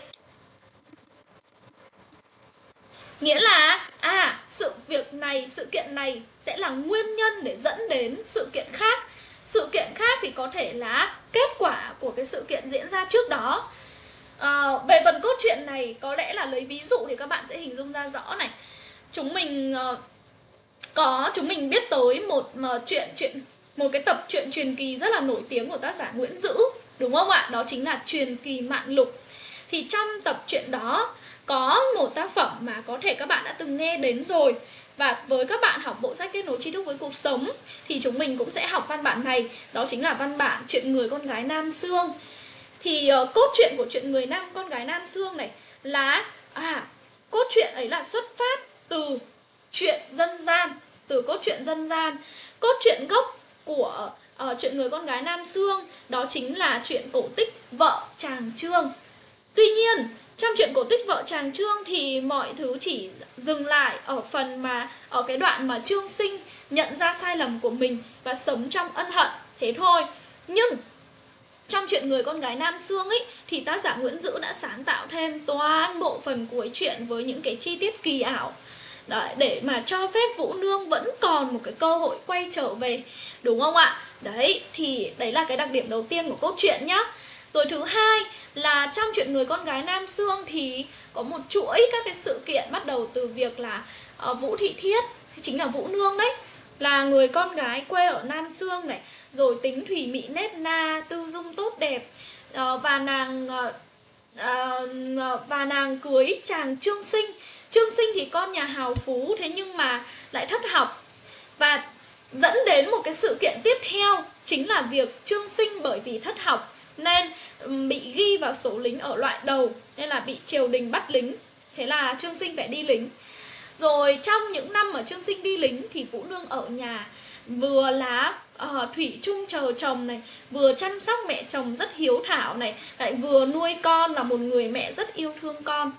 Nghĩa là sự việc này, sự kiện này sẽ là nguyên nhân để dẫn đến sự kiện khác. Sự kiện khác thì có thể là kết quả của cái sự kiện diễn ra trước đó. Về phần cốt truyện này có lẽ là lấy ví dụ thì các bạn sẽ hình dung ra rõ này. Chúng mình biết tới một cái tập truyện truyền kỳ rất là nổi tiếng của tác giả Nguyễn Dữ, đúng không ạ? Đó chính là Truyền kỳ Mạn Lục. Thì trong tập truyện đó có một tác phẩm mà có thể các bạn đã từng nghe đến rồi. Và với các bạn học bộ sách Kết nối tri thức với cuộc sống thì chúng mình cũng sẽ học văn bản này. Đó chính là văn bản Chuyện người con gái Nam Xương. Thì cốt truyện của Chuyện người con gái Nam Xương này là cốt truyện ấy là xuất phát từ chuyện dân gian, từ cốt truyện dân gian. Cốt truyện gốc của Chuyện người con gái Nam Xương đó chính là chuyện cổ tích Vợ chàng Trương. Tuy nhiên trong chuyện cổ tích Vợ chàng Trương thì mọi thứ chỉ dừng lại ở phần mà ở cái đoạn mà Trương Sinh nhận ra sai lầm của mình và sống trong ân hận, thế thôi. Nhưng trong Chuyện người con gái Nam Xương ấy thì tác giả Nguyễn Dữ đã sáng tạo thêm toàn bộ phần cuối truyện với những cái chi tiết kỳ ảo. Đấy, để mà cho phép Vũ Nương vẫn còn một cái cơ hội quay trở về, đúng không ạ? Đấy, thì đấy là cái đặc điểm đầu tiên của cốt truyện nhá. Rồi thứ hai là trong Chuyện người con gái Nam Xương thì có một chuỗi các cái sự kiện bắt đầu từ việc là Vũ Thị Thiết, chính là Vũ Nương đấy, là người con gái quê ở Nam Xương này, rồi tính thủy mị nết na, tư dung tốt đẹp, và nàng cưới chàng Trương Sinh. Trương Sinh thì con nhà hào phú, thế nhưng mà lại thất học. Và dẫn đến một cái sự kiện tiếp theo chính là việc Trương Sinh bởi vì thất học nên bị ghi vào số lính ở loại đầu, nên là bị triều đình bắt lính. Thế là Trương Sinh phải đi lính. Rồi trong những năm mà Trương Sinh đi lính thì Vũ Nương ở nhà vừa là thủy chung chờ chồng này, vừa chăm sóc mẹ chồng rất hiếu thảo này, lại vừa nuôi con, là một người mẹ rất yêu thương con.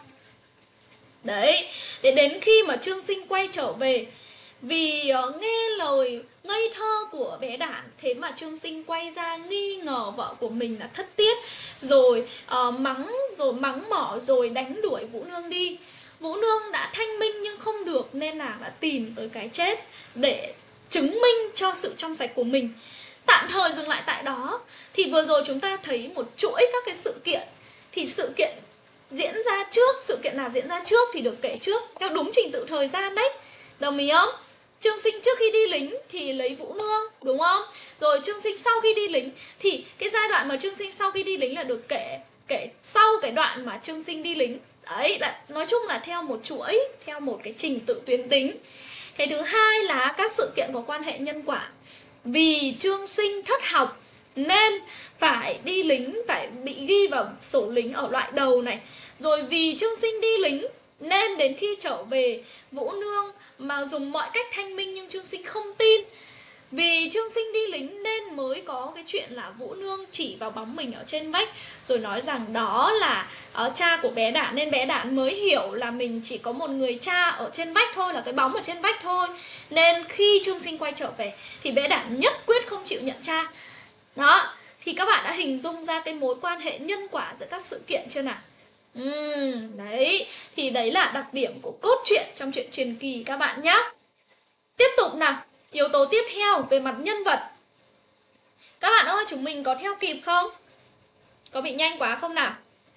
Đấy, để đến khi mà Trương Sinh quay trở về, vì nghe lời ngây thơ của bé Đản, thế mà Trương Sinh quay ra nghi ngờ vợ của mình là thất tiết, rồi mắng mỏ, rồi đánh đuổi Vũ Nương đi. Vũ Nương đã thanh minh nhưng không được, nên nàng đã tìm tới cái chết để chứng minh cho sự trong sạch của mình. Tạm thời dừng lại tại đó. Thì vừa rồi chúng ta thấy một chuỗi các cái sự kiện. Thì sự kiện diễn ra trước, sự kiện nào diễn ra trước thì được kể trước theo đúng trình tự thời gian đấy. Đồng ý không? Trương Sinh trước khi đi lính thì lấy Vũ Nương, đúng không? Rồi Trương Sinh sau khi đi lính thì cái giai đoạn mà Trương Sinh sau khi đi lính là được kể sau cái đoạn mà Trương Sinh đi lính. Đấy, nói chung là theo một chuỗi, theo một cái trình tự tuyến tính. Cái thứ hai là các sự kiện có quan hệ nhân quả. Vì Trương Sinh thất học nên phải đi lính, phải bị ghi vào sổ lính ở loại đầu này. Rồi vì Trương Sinh đi lính nên đến khi trở về, Vũ Nương mà dùng mọi cách thanh minh nhưng Trương Sinh không tin. Vì Trương Sinh đi lính nên mới có cái chuyện là Vũ Nương chỉ vào bóng mình ở trên vách, rồi nói rằng đó là cha của bé Đản, nên bé Đản mới hiểu là mình chỉ có một người cha ở trên vách thôi, là cái bóng ở trên vách thôi. Nên khi Trương Sinh quay trở về thì bé Đản nhất quyết không chịu nhận cha. Đó, thì các bạn đã hình dung ra cái mối quan hệ nhân quả giữa các sự kiện chưa nào? Đấy, thì đấy là đặc điểm của cốt truyện trong truyện truyền kỳ các bạn nhé. Tiếp tục nào, yếu tố tiếp theo về mặt nhân vật. Các bạn ơi, chúng mình có theo kịp không? Có bị nhanh quá không nào?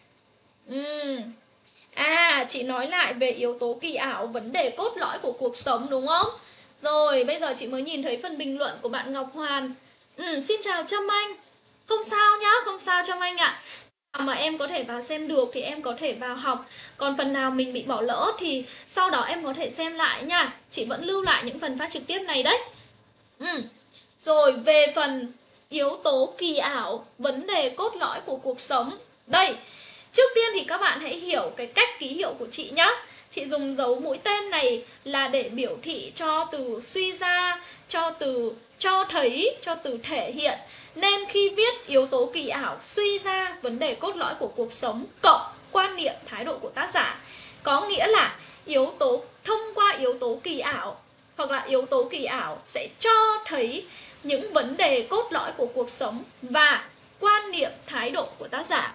Chị nói lại về yếu tố kỳ ảo, vấn đề cốt lõi của cuộc sống, đúng không? Rồi, bây giờ chị mới nhìn thấy phần bình luận của bạn Ngọc Hoàn. Xin chào Trâm Anh. Không sao nhá, không sao Trâm Anh ạ. Mà em có thể vào xem được thì em có thể vào học. Còn phần nào mình bị bỏ lỡ thì sau đó em có thể xem lại nha. Chị vẫn lưu lại những phần phát trực tiếp này đấy. Rồi về phần yếu tố kỳ ảo, vấn đề cốt lõi của cuộc sống. Đây, trước tiên thì các bạn hãy hiểu cái cách ký hiệu của chị nhé. Chị dùng dấu mũi tên này là để biểu thị cho từ suy ra, cho từ cho thấy, cho từ thể hiện. Nên khi viết yếu tố kỳ ảo, suy ra, vấn đề cốt lõi của cuộc sống cộng quan niệm, thái độ của tác giả, có nghĩa là yếu tố thông qua yếu tố kỳ ảo hoặc là yếu tố kỳ ảo sẽ cho thấy những vấn đề cốt lõi của cuộc sống và quan niệm, thái độ của tác giả.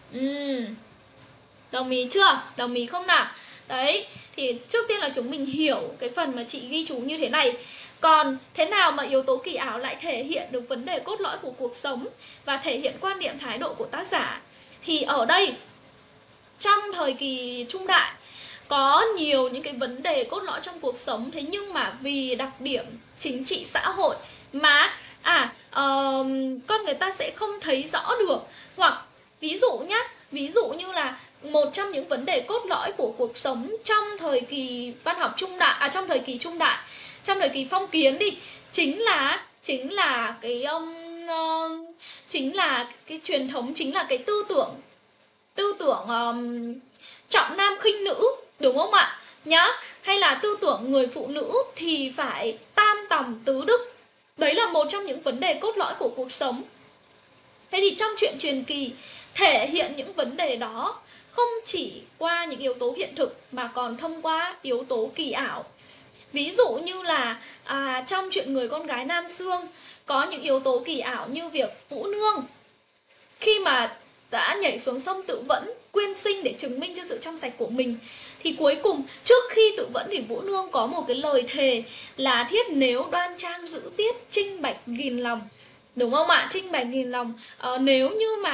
Đồng ý chưa? Đồng ý không nào? Đấy, thì trước tiên là chúng mình hiểu cái phần mà chị ghi chú như thế này. Còn thế nào mà yếu tố kỳ ảo lại thể hiện được vấn đề cốt lõi của cuộc sống và thể hiện quan niệm, thái độ của tác giả? Thì ở đây, trong thời kỳ trung đại, có nhiều những cái vấn đề cốt lõi trong cuộc sống. Thế nhưng mà vì đặc điểm chính trị xã hội mà con người ta sẽ không thấy rõ được. Hoặc ví dụ nhá, ví dụ như là một trong những vấn đề cốt lõi của cuộc sống trong thời kỳ văn học trung đại, trong thời kỳ trung đại, trong thời kỳ phong kiến đi, chính là cái truyền thống, chính là cái tư tưởng trọng nam khinh nữ, đúng không ạ? Nhá, hay là tư tưởng người phụ nữ thì phải tam tòng tứ đức. Đấy là một trong những vấn đề cốt lõi của cuộc sống. Thế thì trong truyện truyền kỳ thể hiện những vấn đề đó không chỉ qua những yếu tố hiện thực mà còn thông qua yếu tố kỳ ảo. Ví dụ như là trong chuyện Người con gái Nam Xương có những yếu tố kỳ ảo như việc Vũ Nương khi mà đã nhảy xuống sông tự vẫn quyên sinh để chứng minh cho sự trong sạch của mình, thì cuối cùng trước khi tự vẫn thì Vũ Nương có một cái lời thề là thiết nếu đoan trang giữ tiết, trinh bạch nghìn lòng, đúng không ạ? Trinh bạch nghìn lòng. Nếu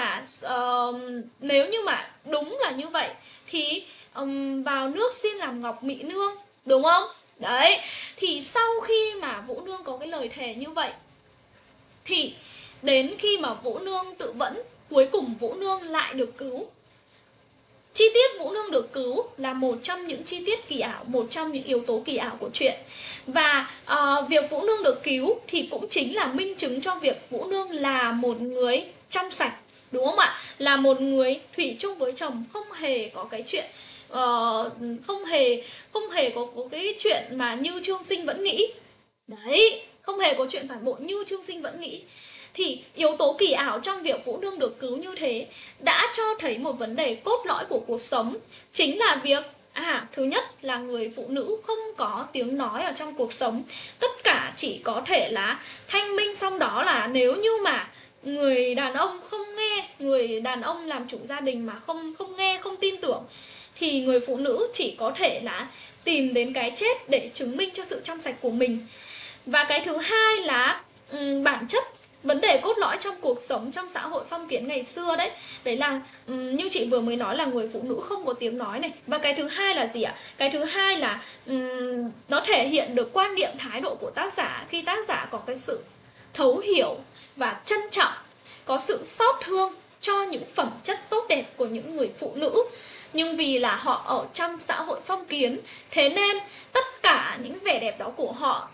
như mà đúng là như vậy thì vào nước xin làm ngọc mỹ nương, đúng không? Đấy, thì sau khi mà Vũ Nương có cái lời thề như vậy thì đến khi mà Vũ Nương tự vẫn, cuối cùng Vũ Nương lại được cứu. Chi tiết Vũ Nương được cứu là một trong những chi tiết kỳ ảo, một trong những yếu tố kỳ ảo của truyện. Và việc Vũ Nương được cứu thì cũng chính là minh chứng cho việc Vũ Nương là một người trong sạch, đúng không ạ? Là một người thủy chung với chồng, không hề có cái chuyện không hề có cái chuyện mà như Trương Sinh vẫn nghĩ. Đấy, không hề có chuyện phản bội như Trương Sinh vẫn nghĩ. Thì yếu tố kỳ ảo trong việc Vũ Nương được cứu như thế đã cho thấy một vấn đề cốt lõi của cuộc sống, chính là việc thứ nhất là người phụ nữ không có tiếng nói ở trong cuộc sống. Tất cả chỉ có thể là thanh minh, xong đó là nếu như mà người đàn ông không nghe, người đàn ông làm chủ gia đình mà không nghe, không tin tưởng, thì người phụ nữ chỉ có thể là tìm đến cái chết để chứng minh cho sự trong sạch của mình. Và cái thứ hai là bản chất vấn đề cốt lõi trong cuộc sống trong xã hội phong kiến ngày xưa đấy. Đấy là như chị vừa mới nói là người phụ nữ không có tiếng nói này. Và cái thứ hai là gì ạ? Cái thứ hai là nó thể hiện được quan niệm, thái độ của tác giả, khi tác giả có cái sự thấu hiểu và trân trọng, có sự xót thương cho những phẩm chất tốt đẹp của những người phụ nữ. Nhưng vì là họ ở trong xã hội phong kiến, thế nên tất cả những vẻ đẹp đó của họ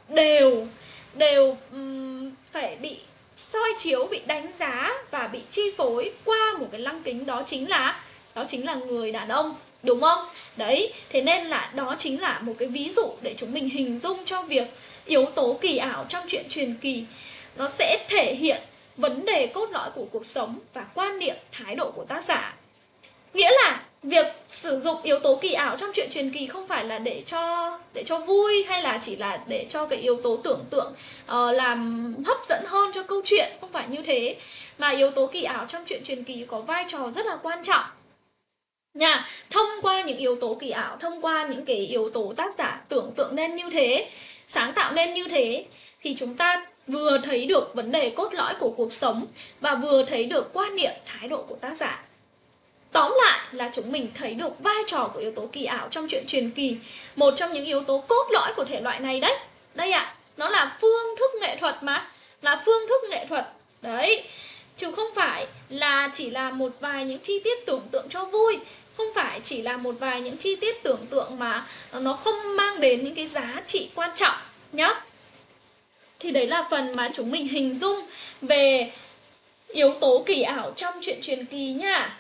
đều phải bị soi chiếu, bị đánh giá và bị chi phối qua một cái lăng kính, đó chính là người đàn ông, đúng không? Đấy, thế nên là đó chính là một cái ví dụ để chúng mình hình dung cho việc yếu tố kỳ ảo trong truyện truyền kỳ nó sẽ thể hiện vấn đề cốt lõi của cuộc sống và quan niệm, thái độ của tác giả. Nghĩa là việc sử dụng yếu tố kỳ ảo trong truyện truyền kỳ không phải là để cho vui, hay là chỉ là để cho cái yếu tố tưởng tượng làm hấp dẫn hơn cho câu chuyện, không phải như thế. Mà yếu tố kỳ ảo trong truyện truyền kỳ có vai trò rất là quan trọng nha. Thông qua những yếu tố kỳ ảo, thông qua những cái yếu tố tác giả tưởng tượng nên như thế, sáng tạo nên như thế, thì chúng ta vừa thấy được vấn đề cốt lõi của cuộc sống và vừa thấy được quan niệm, thái độ của tác giả. Tóm lại là chúng mình thấy được vai trò của yếu tố kỳ ảo trong truyện truyền kỳ, một trong những yếu tố cốt lõi của thể loại này đấy. Đây ạ, nó là phương thức nghệ thuật mà, là phương thức nghệ thuật. Đấy, chứ không phải là chỉ là một vài những chi tiết tưởng tượng cho vui, không phải chỉ là một vài những chi tiết tưởng tượng mà nó không mang đến những cái giá trị quan trọng nhá. Thì đấy là phần mà chúng mình hình dung về yếu tố kỳ ảo trong truyện truyền kỳ nha.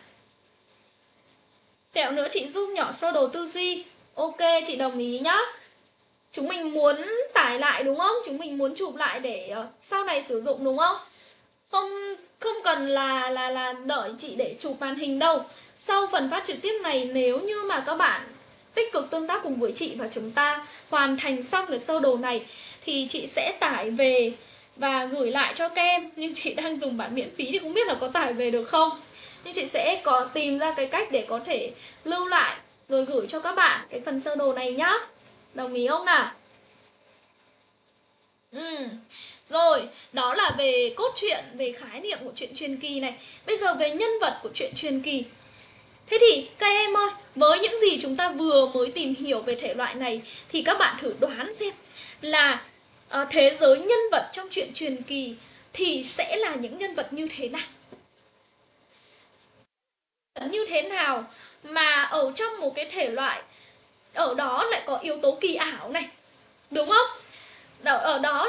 Tẹo nữa chị giúp nhỏ sơ đồ tư duy. Ok, chị đồng ý nhá. Chúng mình muốn tải lại đúng không? Chúng mình muốn chụp lại để sau này sử dụng đúng không? Không cần là đợi chị để chụp màn hình đâu. Sau phần phát trực tiếp này, nếu như mà các bạn tích cực tương tác cùng với chị và chúng ta hoàn thành xong cái sơ đồ này thì chị sẽ tải về và gửi lại cho các em. Nhưng chị đang dùng bản miễn phí thì không biết là có tải về được không. Nhưng chị sẽ có tìm ra cái cách để có thể lưu lại rồi gửi cho các bạn cái phần sơ đồ này nhá. Đồng ý không nào? Rồi, đó là về cốt truyện, về khái niệm của truyện truyền kỳ này. Bây giờ về nhân vật của truyện truyền kỳ. Thế thì các em ơi, với những gì chúng ta vừa mới tìm hiểu về thể loại này thì các bạn thử đoán xem là thế giới nhân vật trong truyện truyền kỳ thì sẽ là những nhân vật như thế nào? Như thế nào mà ở trong một cái thể loại ở đó lại có yếu tố kỳ ảo này, đúng không? Ở đó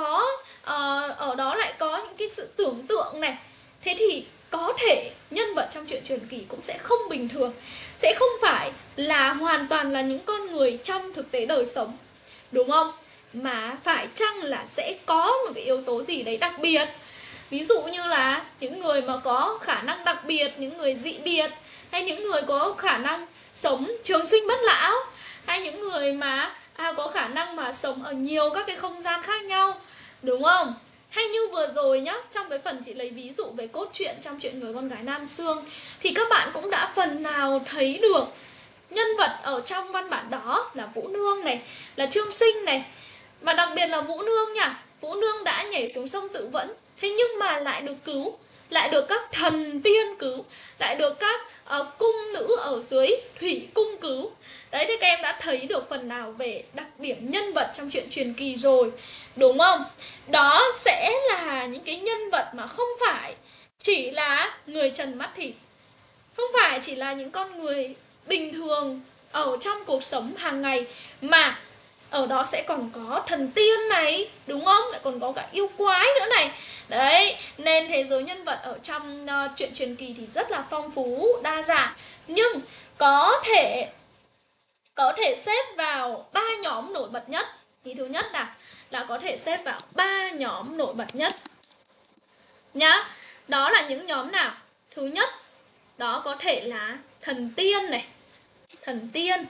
lại có những cái sự tưởng tượng này. Thế thì có thể nhân vật trong truyện truyền kỳ cũng sẽ không bình thường, sẽ không phải là hoàn toàn là những con người trong thực tế đời sống, đúng không? Mà phải chăng là sẽ có một cái yếu tố gì đấy đặc biệt. Ví dụ như là những người mà có khả năng đặc biệt, những người dị biệt, hay những người có khả năng sống trường sinh bất lão, hay những người mà có khả năng mà sống ở nhiều các cái không gian khác nhau, đúng không? Hay như vừa rồi nhá, trong cái phần chị lấy ví dụ về cốt truyện trong chuyện Người con gái Nam Xương thì các bạn cũng đã phần nào thấy được nhân vật ở trong văn bản đó là Vũ Nương này, là Trương Sinh này. Mà đặc biệt là Vũ Nương nha, Vũ Nương đã nhảy xuống sông tự vẫn, thế nhưng mà lại được cứu, lại được các thần tiên cứu, lại được các cung nữ ở dưới thủy cung cứu. Đấy, thì các em đã thấy được phần nào về đặc điểm nhân vật trong truyện truyền kỳ rồi, đúng không? Đó sẽ là những cái nhân vật mà không phải chỉ là người trần mắt thịt, không phải chỉ là những con người bình thường ở trong cuộc sống hàng ngày, mà ở đó sẽ còn có thần tiên này, đúng không? Lại còn có cả yêu quái nữa này. Đấy, nên thế giới nhân vật ở trong truyện truyền kỳ thì rất là phong phú, đa dạng. Nhưng có thể xếp vào 3 nhóm nổi bật nhất. Ý thứ nhất là có thể xếp vào 3 nhóm nổi bật nhất nhá. Đó là những nhóm nào? Thứ nhất, đó có thể là thần tiên này. Thần tiên.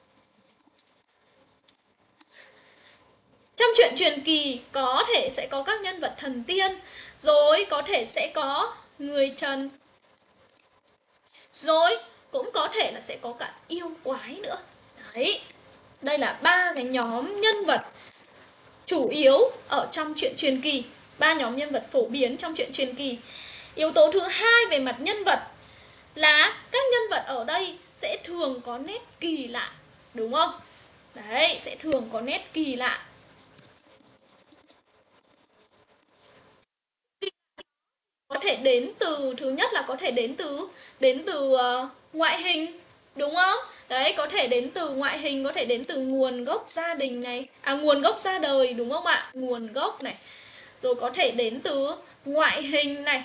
Trong truyện truyền kỳ có thể sẽ có các nhân vật thần tiên, rồi có thể sẽ có người trần, rồi cũng có thể là sẽ có cả yêu quái nữa. Đấy, đây là 3 cái nhóm nhân vật chủ yếu ở trong truyện truyền kỳ, 3 nhóm nhân vật phổ biến trong truyện truyền kỳ. Yếu tố thứ hai về mặt nhân vật là các nhân vật ở đây sẽ thường có nét kỳ lạ, đúng không? Đấy, sẽ thường có nét kỳ lạ. Có thể đến từ, thứ nhất là có thể đến từ ngoại hình, đúng không? Đấy, có thể đến từ ngoại hình, có thể đến từ nguồn gốc gia đình này, nguồn gốc ra đời, đúng không ạ? Nguồn gốc này. Rồi có thể đến từ ngoại hình này.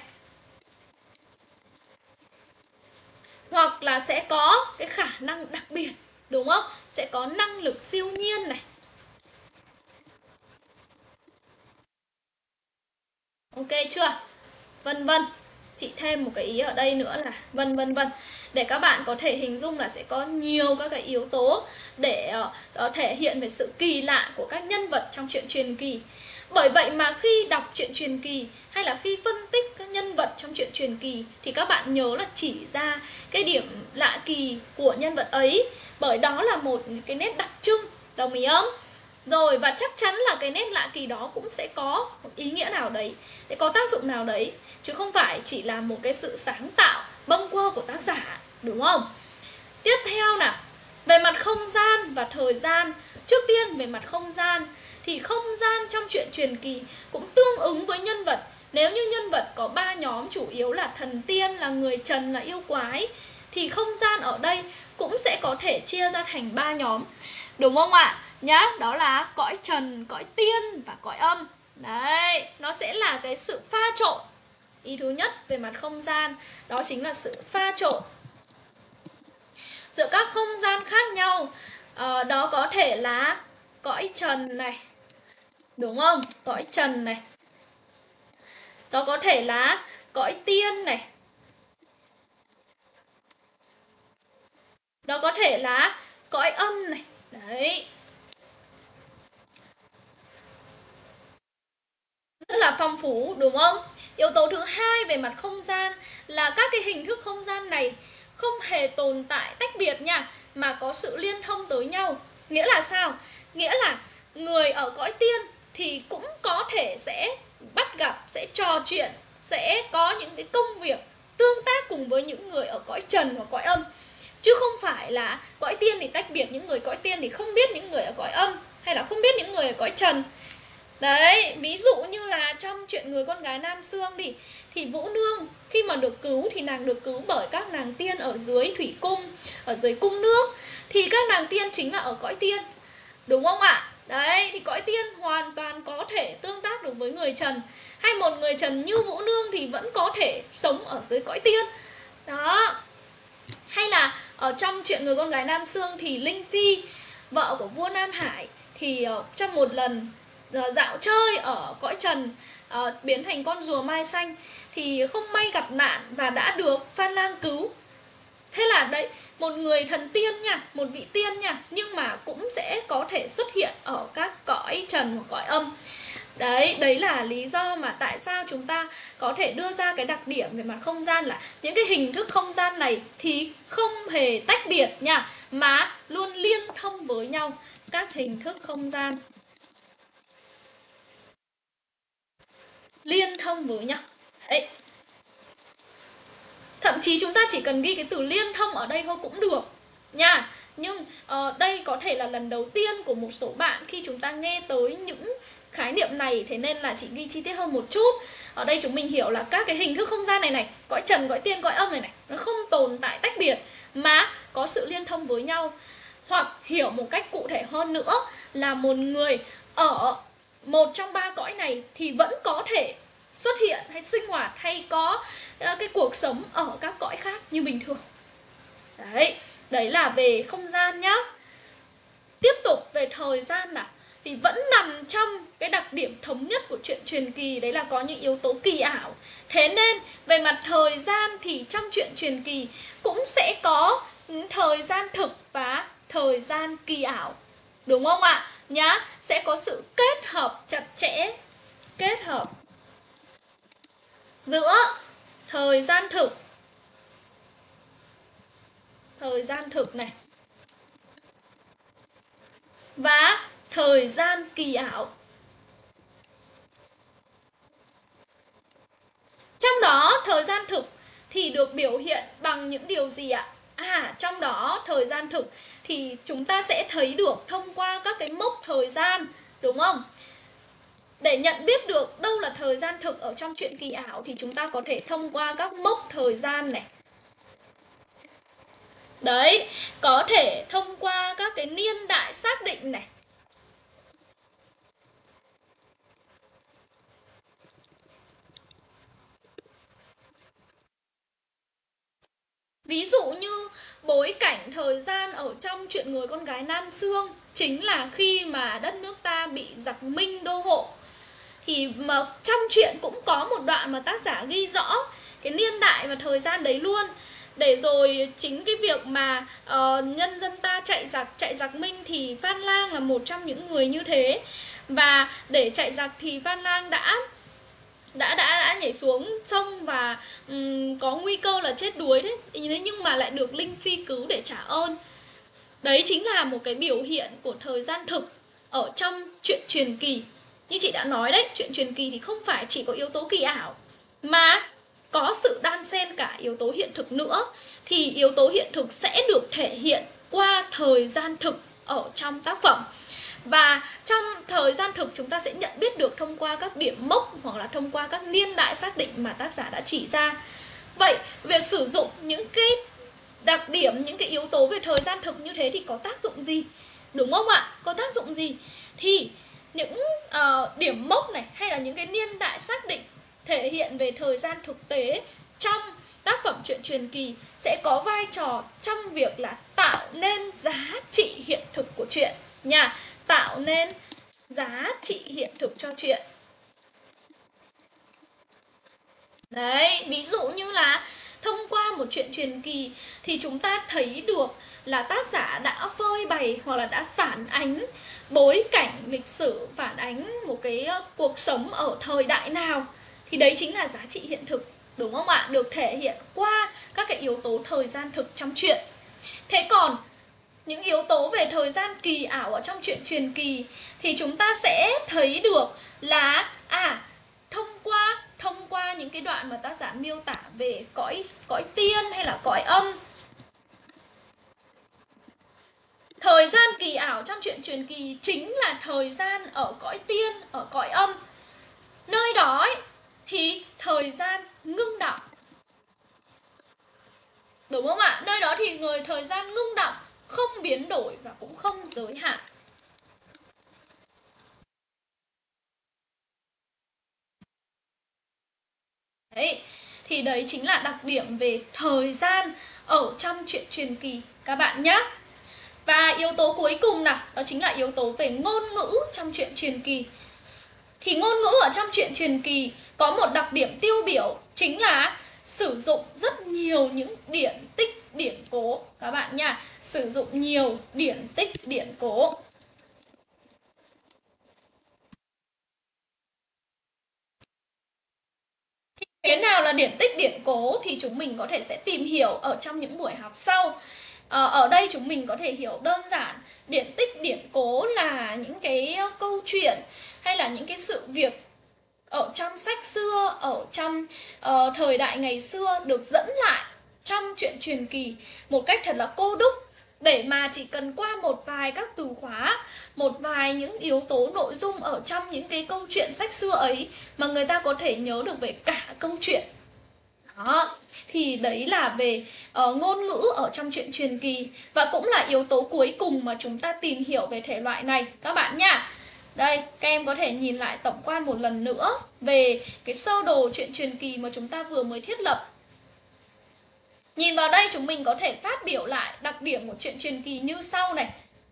Hoặc là sẽ có cái khả năng đặc biệt, đúng không? Sẽ có năng lực siêu nhiên này. Ok chưa? Vân vân. Chị thêm một cái ý ở đây nữa là vân vân vân, để các bạn có thể hình dung là sẽ có nhiều các cái yếu tố để thể hiện về sự kỳ lạ của các nhân vật trong truyện truyền kỳ. Bởi vậy mà khi đọc truyện truyền kỳ hay là khi phân tích các nhân vật trong truyện truyền kỳ thì các bạn nhớ là chỉ ra cái điểm lạ kỳ của nhân vật ấy, bởi đó là một cái nét đặc trưng, đồng ý không? Rồi, và chắc chắn là cái nét lạ kỳ đó cũng sẽ có một ý nghĩa nào đấy, sẽ có tác dụng nào đấy, chứ không phải chỉ là một cái sự sáng tạo bâng quơ của tác giả, đúng không? Tiếp theo nào, về mặt không gian và thời gian. Trước tiên về mặt không gian thì không gian trong truyện truyền kỳ cũng tương ứng với nhân vật. Nếu như nhân vật có 3 nhóm chủ yếu là thần tiên, là người trần, là yêu quái, thì không gian ở đây cũng sẽ có thể chia ra thành 3 nhóm, đúng không ạ? Nhá, đó là cõi trần, cõi tiên và cõi âm. Đấy, nó sẽ là cái sự pha trộn. Ý thứ nhất về mặt không gian đó chính là sự pha trộn giữa các không gian khác nhau. Đó có thể là cõi trần này, đúng không? Cõi trần này. Đó có thể là cõi tiên này. Đó có thể là cõi âm này. Đấy. Rất là phong phú, đúng không? Yếu tố thứ hai về mặt không gian là các cái hình thức không gian này không hề tồn tại tách biệt nha, mà có sự liên thông tới nhau. Nghĩa là sao? Nghĩa là người ở cõi tiên thì cũng có thể sẽ bắt gặp, sẽ trò chuyện, sẽ có những cái công việc tương tác cùng với những người ở cõi trần hoặc cõi âm. Chứ không phải là cõi tiên thì tách biệt, những người cõi tiên thì không biết những người ở cõi âm, hay là không biết những người ở cõi trần. Đấy, ví dụ như là trong chuyện Người con gái Nam Xương đi, thì Vũ Nương khi mà được cứu thì nàng được cứu bởi các nàng tiên ở dưới thủy cung, ở dưới cung nước. Thì các nàng tiên chính là ở cõi tiên, đúng không ạ? Đấy, thì cõi tiên hoàn toàn có thể tương tác được với người trần. Hay một người trần như Vũ Nương thì vẫn có thể sống ở dưới cõi tiên. Đó. Hay là ở trong chuyện Người con gái Nam Xương thì Linh Phi, vợ của vua Nam Hải, thì trong một lần dạo chơi ở cõi trần, biến thành con rùa mai xanh, thì không may gặp nạn và đã được Phan Lang cứu. Thế là đấy, một người thần tiên nha, một vị tiên nha, nhưng mà cũng sẽ có thể xuất hiện ở các cõi trần hoặc cõi âm. Đấy là lý do mà tại sao chúng ta có thể đưa ra cái đặc điểm về mặt không gian là những cái hình thức không gian này thì không hề tách biệt nha, mà luôn liên thông với nhau. Các hình thức không gian liên thông với nhau. Đấy. Thậm chí chúng ta chỉ cần ghi cái từ liên thông ở đây thôi cũng được nha. Nhưng đây có thể là lần đầu tiên của một số bạn khi chúng ta nghe tới những khái niệm này, thế nên là chị ghi chi tiết hơn một chút. Ở đây chúng mình hiểu là các cái hình thức không gian này, cõi trần, cõi tiên, cõi âm này, nó không tồn tại tách biệt mà có sự liên thông với nhau. Hoặc hiểu một cách cụ thể hơn nữa là một người ở một trong ba cõi này thì vẫn có thể xuất hiện hay sinh hoạt hay có cái cuộc sống ở các cõi khác như bình thường. Đấy là về không gian nhá. Tiếp tục về thời gian nào, thì vẫn nằm trong cái đặc điểm thống nhất của chuyện truyền kỳ, đấy là có những yếu tố kỳ ảo. Thế nên về mặt thời gian thì trong chuyện truyền kỳ cũng sẽ có thời gian thực và thời gian kỳ ảo, đúng không ạ? Nhá, sẽ có sự kết hợp chặt chẽ, kết hợp giữa thời gian thực này và thời gian kỳ ảo. Trong đó thời gian thực thì được biểu hiện bằng những điều gì ạ? Trong đó thời gian thực thì chúng ta sẽ thấy được thông qua các cái mốc thời gian, đúng không? Để nhận biết được đâu là thời gian thực ở trong chuyện kỳ ảo thì chúng ta có thể thông qua các mốc thời gian này. Đấy, có thể thông qua các cái niên đại xác định này. Ví dụ như bối cảnh thời gian ở trong chuyện Người con gái Nam Xương chính là khi mà đất nước ta bị giặc Minh đô hộ. Thì mà trong chuyện cũng có một đoạn mà tác giả ghi rõ cái niên đại và thời gian đấy luôn. Để rồi chính cái việc mà nhân dân ta chạy giặc Minh thì Phan Lang là một trong những người như thế. Và để chạy giặc thì Phan Lang đã nhảy xuống sông và có nguy cơ là chết đuối đấy, nhưng mà lại được Linh Phi cứu để trả ơn. Đấy chính là một cái biểu hiện của thời gian thực ở trong chuyện truyền kỳ. Như chị đã nói đấy, chuyện truyền kỳ thì không phải chỉ có yếu tố kỳ ảo mà có sự đan xen cả yếu tố hiện thực nữa. Thì yếu tố hiện thực sẽ được thể hiện qua thời gian thực ở trong tác phẩm. Và trong thời gian thực chúng ta sẽ nhận biết được thông qua các điểm mốc hoặc là thông qua các niên đại xác định mà tác giả đã chỉ ra. Vậy việc sử dụng những cái đặc điểm, những cái yếu tố về thời gian thực như thế thì có tác dụng gì? Đúng không ạ? Có tác dụng gì? Thì những điểm mốc này hay là những cái niên đại xác định thể hiện về thời gian thực tế trong tác phẩm truyện truyền kỳ sẽ có vai trò trong việc là tạo nên giá trị hiện thực của truyện nha, tạo nên giá trị hiện thực cho truyện. Đấy, ví dụ như là thông qua một truyện truyền kỳ thì chúng ta thấy được là tác giả đã phơi bày hoặc là đã phản ánh bối cảnh lịch sử, phản ánh một cái cuộc sống ở thời đại nào. Thì đấy chính là giá trị hiện thực, đúng không ạ? Được thể hiện qua các cái yếu tố thời gian thực trong truyện. Thế còn những yếu tố về thời gian kỳ ảo ở trong truyện truyền kỳ thì chúng ta sẽ thấy được là thông qua những cái đoạn mà tác giả miêu tả về cõi tiên hay là cõi âm. Thời gian kỳ ảo trong truyện truyền kỳ chính là thời gian ở cõi tiên, ở cõi âm. Nơi đó ấy, thì thời gian ngưng đọng. Đúng không ạ? Nơi đó thì thời gian ngưng đọng, không biến đổi và cũng không giới hạn. Đấy, thì đấy chính là đặc điểm về thời gian ở trong truyện truyền kỳ các bạn nhé. Và yếu tố cuối cùng nào, đó chính là yếu tố về ngôn ngữ trong truyện truyền kỳ. Thì ngôn ngữ ở trong truyện truyền kỳ có một đặc điểm tiêu biểu chính là sử dụng rất nhiều những điển tích, điển cố các bạn nha. Sử dụng nhiều điển tích, điển cố. Thế nào là điển tích, điển cố thì chúng mình có thể sẽ tìm hiểu ở trong những buổi học sau. Ở đây chúng mình có thể hiểu đơn giản điển tích, điển cố là những cái câu chuyện hay là những cái sự việc ở trong sách xưa, ở trong thời đại ngày xưa được dẫn lại trong truyện truyền kỳ một cách thật là cô đúc, để mà chỉ cần qua một vài các từ khóa, một vài những yếu tố nội dung ở trong những cái câu chuyện sách xưa ấy mà người ta có thể nhớ được về cả câu chuyện. Đó, thì đấy là về ngôn ngữ ở trong truyện truyền kỳ, và cũng là yếu tố cuối cùng mà chúng ta tìm hiểu về thể loại này các bạn nha. Đây, các em có thể nhìn lại tổng quan một lần nữa về cái sơ đồ truyện truyền kỳ mà chúng ta vừa mới thiết lập. Nhìn vào đây chúng mình có thể phát biểu lại đặc điểm của truyện truyền kỳ như sau này.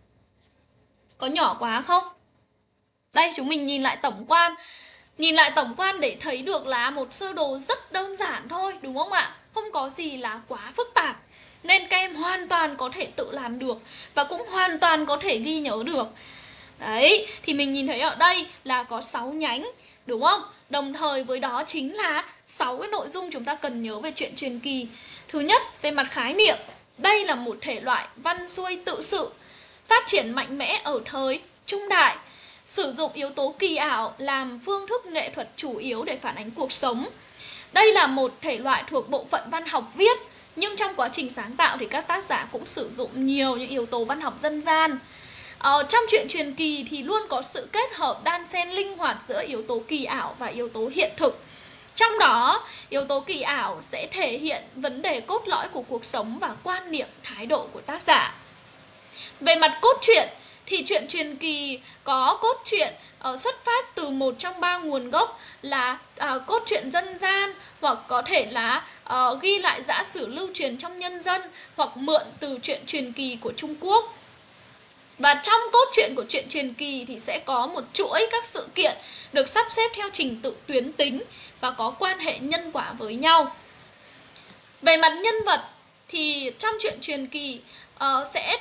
Có nhỏ quá không? Đây, chúng mình nhìn lại tổng quan. Nhìn lại tổng quan để thấy được là một sơ đồ rất đơn giản thôi, đúng không ạ? Không có gì là quá phức tạp, nên các em hoàn toàn có thể tự làm được và cũng hoàn toàn có thể ghi nhớ được. Đấy, thì mình nhìn thấy ở đây là có 6 nhánh, đúng không? Đồng thời với đó chính là 6 cái nội dung chúng ta cần nhớ về truyện truyền kỳ. Thứ nhất, về mặt khái niệm, đây là một thể loại văn xuôi tự sự, phát triển mạnh mẽ ở thời trung đại, sử dụng yếu tố kỳ ảo làm phương thức nghệ thuật chủ yếu để phản ánh cuộc sống. Đây là một thể loại thuộc bộ phận văn học viết, nhưng trong quá trình sáng tạo thì các tác giả cũng sử dụng nhiều những yếu tố văn học dân gian. Trong truyện truyền kỳ thì luôn có sự kết hợp đan xen linh hoạt giữa yếu tố kỳ ảo và yếu tố hiện thực. Trong đó, yếu tố kỳ ảo sẽ thể hiện vấn đề cốt lõi của cuộc sống và quan niệm, thái độ của tác giả. Về mặt cốt truyện thì truyện truyền kỳ có cốt truyện xuất phát từ một trong 3 nguồn gốc là cốt truyện dân gian, hoặc có thể là ghi lại dã sử lưu truyền trong nhân dân, hoặc mượn từ truyện truyền kỳ của Trung Quốc. Và trong cốt truyện của truyện truyền kỳ thì sẽ có một chuỗi các sự kiện được sắp xếp theo trình tự tuyến tính và có quan hệ nhân quả với nhau. Về mặt nhân vật thì trong truyện truyền kỳ sẽ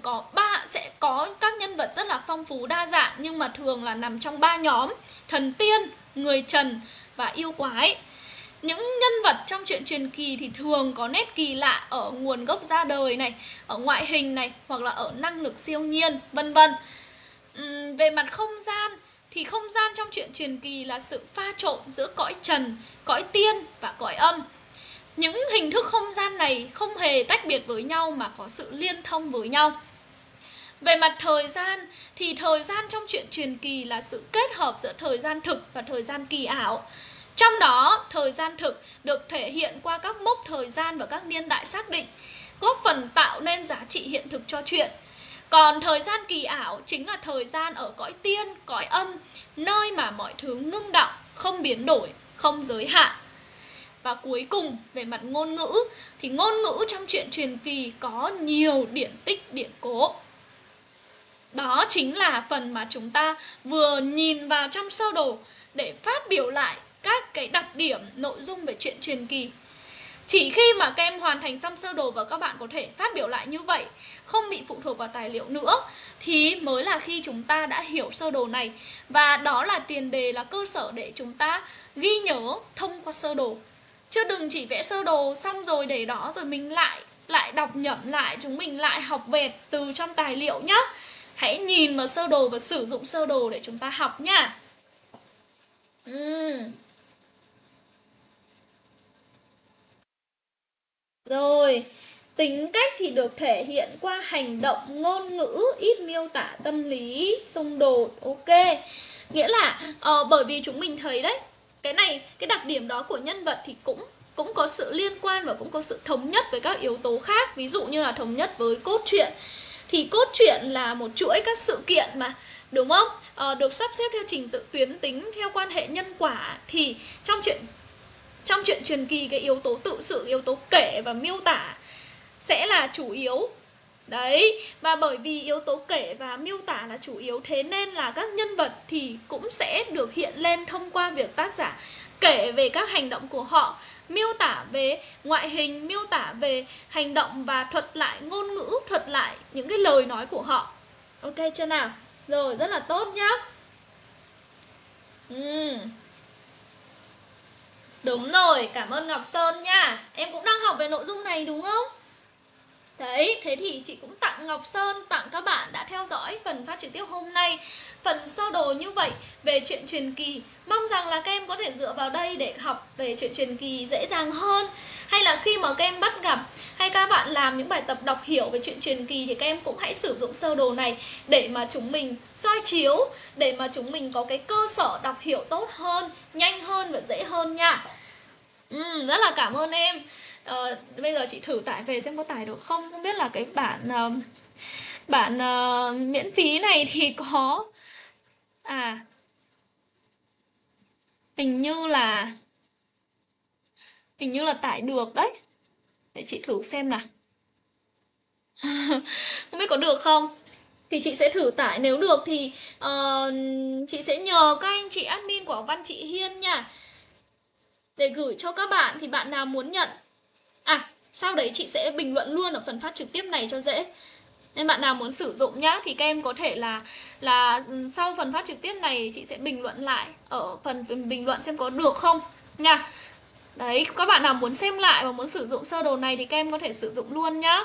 có các nhân vật rất là phong phú đa dạng, nhưng mà thường là nằm trong 3 nhóm: thần tiên, người trần và yêu quái. Những nhân vật trong truyện truyền kỳ thì thường có nét kỳ lạ ở nguồn gốc ra đời này, ở ngoại hình này, hoặc là ở năng lực siêu nhiên, vân vân. Về mặt không gian thì không gian trong truyện truyền kỳ là sự pha trộn giữa cõi trần, cõi tiên và cõi âm. Những hình thức không gian này không hề tách biệt với nhau mà có sự liên thông với nhau. Về mặt thời gian thì thời gian trong truyện truyền kỳ là sự kết hợp giữa thời gian thực và thời gian kỳ ảo. Trong đó, thời gian thực được thể hiện qua các mốc thời gian và các niên đại xác định, góp phần tạo nên giá trị hiện thực cho truyện. Còn thời gian kỳ ảo chính là thời gian ở cõi tiên, cõi âm, nơi mà mọi thứ ngưng đọng, không biến đổi, không giới hạn. Và cuối cùng, về mặt ngôn ngữ, thì ngôn ngữ trong truyện truyền kỳ có nhiều điển tích, điển cố. Đó chính là phần mà chúng ta vừa nhìn vào trong sơ đồ để phát biểu lại các cái đặc điểm nội dung về truyện truyền kỳ. Chỉ khi mà các em hoàn thành xong sơ đồ và các bạn có thể phát biểu lại như vậy, không bị phụ thuộc vào tài liệu nữa, thì mới là khi chúng ta đã hiểu sơ đồ này. Và đó là tiền đề, là cơ sở để chúng ta ghi nhớ thông qua sơ đồ. Chứ đừng chỉ vẽ sơ đồ xong rồi để đó rồi mình lại đọc nhẩm lại, chúng mình lại học vẹt từ trong tài liệu nhá. Hãy nhìn vào sơ đồ và sử dụng sơ đồ để chúng ta học nhá. Rồi, tính cách thì được thể hiện qua hành động, ngôn ngữ, ít miêu tả tâm lý, xung đột. Ok, nghĩa là bởi vì chúng mình thấy đấy, cái đặc điểm đó của nhân vật thì cũng có sự liên quan và cũng có sự thống nhất với các yếu tố khác. Ví dụ như là thống nhất với cốt truyện, thì cốt truyện là một chuỗi các sự kiện mà, đúng không? Được sắp xếp theo trình tự tuyến tính, theo quan hệ nhân quả. Thì trong truyện truyền kỳ, cái yếu tố tự sự, yếu tố kể và miêu tả sẽ là chủ yếu. Đấy, và bởi vì yếu tố kể và miêu tả là chủ yếu, thế nên là các nhân vật thì cũng sẽ được hiện lên thông qua việc tác giả kể về các hành động của họ, miêu tả về ngoại hình, miêu tả về hành động và thuật lại ngôn ngữ, thuật lại những cái lời nói của họ. Ok chưa nào? Rồi, rất là tốt nhá. Đúng rồi, cảm ơn Ngọc Sơn nha. Em cũng đang học về nội dung này đúng không? Đấy, thế thì chị cũng tặng Ngọc Sơn, tặng các bạn đã theo dõi phần phát trực tiếp hôm nay, phần sơ đồ như vậy về truyện truyền kỳ. Mong rằng là các em có thể dựa vào đây để học về truyện truyền kỳ dễ dàng hơn. Hay là khi mà các em bắt gặp hay các bạn làm những bài tập đọc hiểu về truyện truyền kỳ thì các em cũng hãy sử dụng sơ đồ này để mà chúng mình soi chiếu, để mà chúng mình có cái cơ sở đọc hiểu tốt hơn, nhanh hơn và dễ hơn nha. Rất là cảm ơn em. Bây giờ chị thử tải về xem có tải được không. Không biết là cái bản miễn phí này thì có hình như là tải được đấy. Để chị thử xem nào. Không biết có được không. Thì chị sẽ thử tải, nếu được thì chị sẽ nhờ các anh chị admin của Văn chị Hiên nha, để gửi cho các bạn. Thì bạn nào muốn nhận, sau đấy chị sẽ bình luận luôn ở phần phát trực tiếp này cho dễ. Nên bạn nào muốn sử dụng nhá, thì các em có thể là sau phần phát trực tiếp này chị sẽ bình luận lại ở phần bình luận xem có được không nha. Đấy, các bạn nào muốn xem lại và muốn sử dụng sơ đồ này thì các em có thể sử dụng luôn nhá.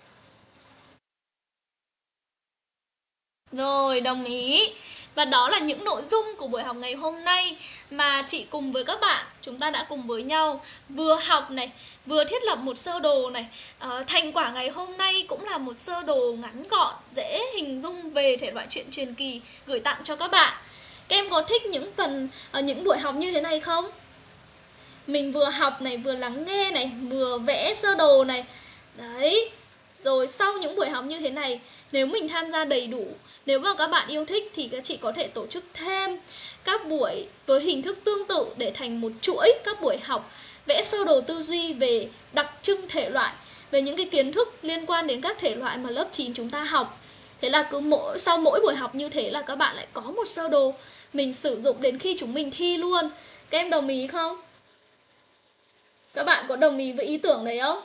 Rồi, đồng ý. Và đó là những nội dung của buổi học ngày hôm nay mà chị cùng với các bạn, chúng ta đã cùng với nhau vừa học này, vừa thiết lập một sơ đồ này. Thành quả ngày hôm nay cũng là một sơ đồ ngắn gọn, dễ hình dung về thể loại truyện truyền kỳ gửi tặng cho các bạn. Các em có thích những buổi học như thế này không? Mình vừa học này, vừa lắng nghe này, vừa vẽ sơ đồ này. Đấy. Rồi sau những buổi học như thế này, nếu mình tham gia đầy đủ, nếu mà các bạn yêu thích thì các chị có thể tổ chức thêm các buổi với hình thức tương tự để thành một chuỗi các buổi học vẽ sơ đồ tư duy về đặc trưng thể loại, về những cái kiến thức liên quan đến các thể loại mà lớp 9 chúng ta học. Thế là sau mỗi buổi học như thế là các bạn lại có một sơ đồ mình sử dụng đến khi chúng mình thi luôn. Các em đồng ý không? Các bạn có đồng ý với ý tưởng đấy không?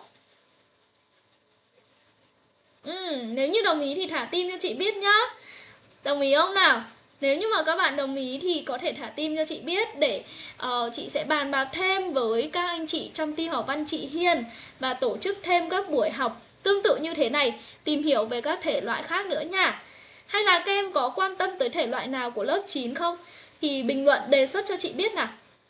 Nếu như đồng ý thì thả tim cho chị biết nhá. Đồng ý không nào? Nếu như mà các bạn đồng ý thì có thể thả tim cho chị biết để chị sẽ bàn bạc thêm với các anh chị trong team học Văn chị Hiên và tổ chức thêm các buổi học tương tự như thế này, tìm hiểu về các thể loại khác nữa nha. Hay là các em có quan tâm tới thể loại nào của lớp 9 không? Thì bình luận đề xuất cho chị biết nào.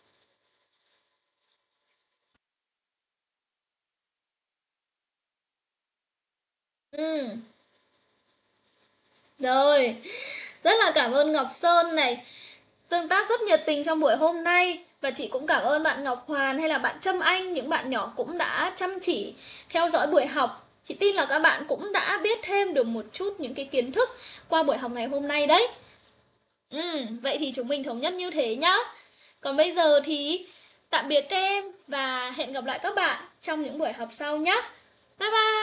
Rồi, rất là cảm ơn Ngọc Sơn này, tương tác rất nhiệt tình trong buổi hôm nay. Và chị cũng cảm ơn bạn Ngọc Hoàn hay là bạn Trâm Anh, những bạn nhỏ cũng đã chăm chỉ theo dõi buổi học. Chị tin là các bạn cũng đã biết thêm được một chút những cái kiến thức qua buổi học ngày hôm nay đấy. Vậy thì chúng mình thống nhất như thế nhá. Còn bây giờ thì tạm biệt các em và hẹn gặp lại các bạn trong những buổi học sau nhé. Bye bye!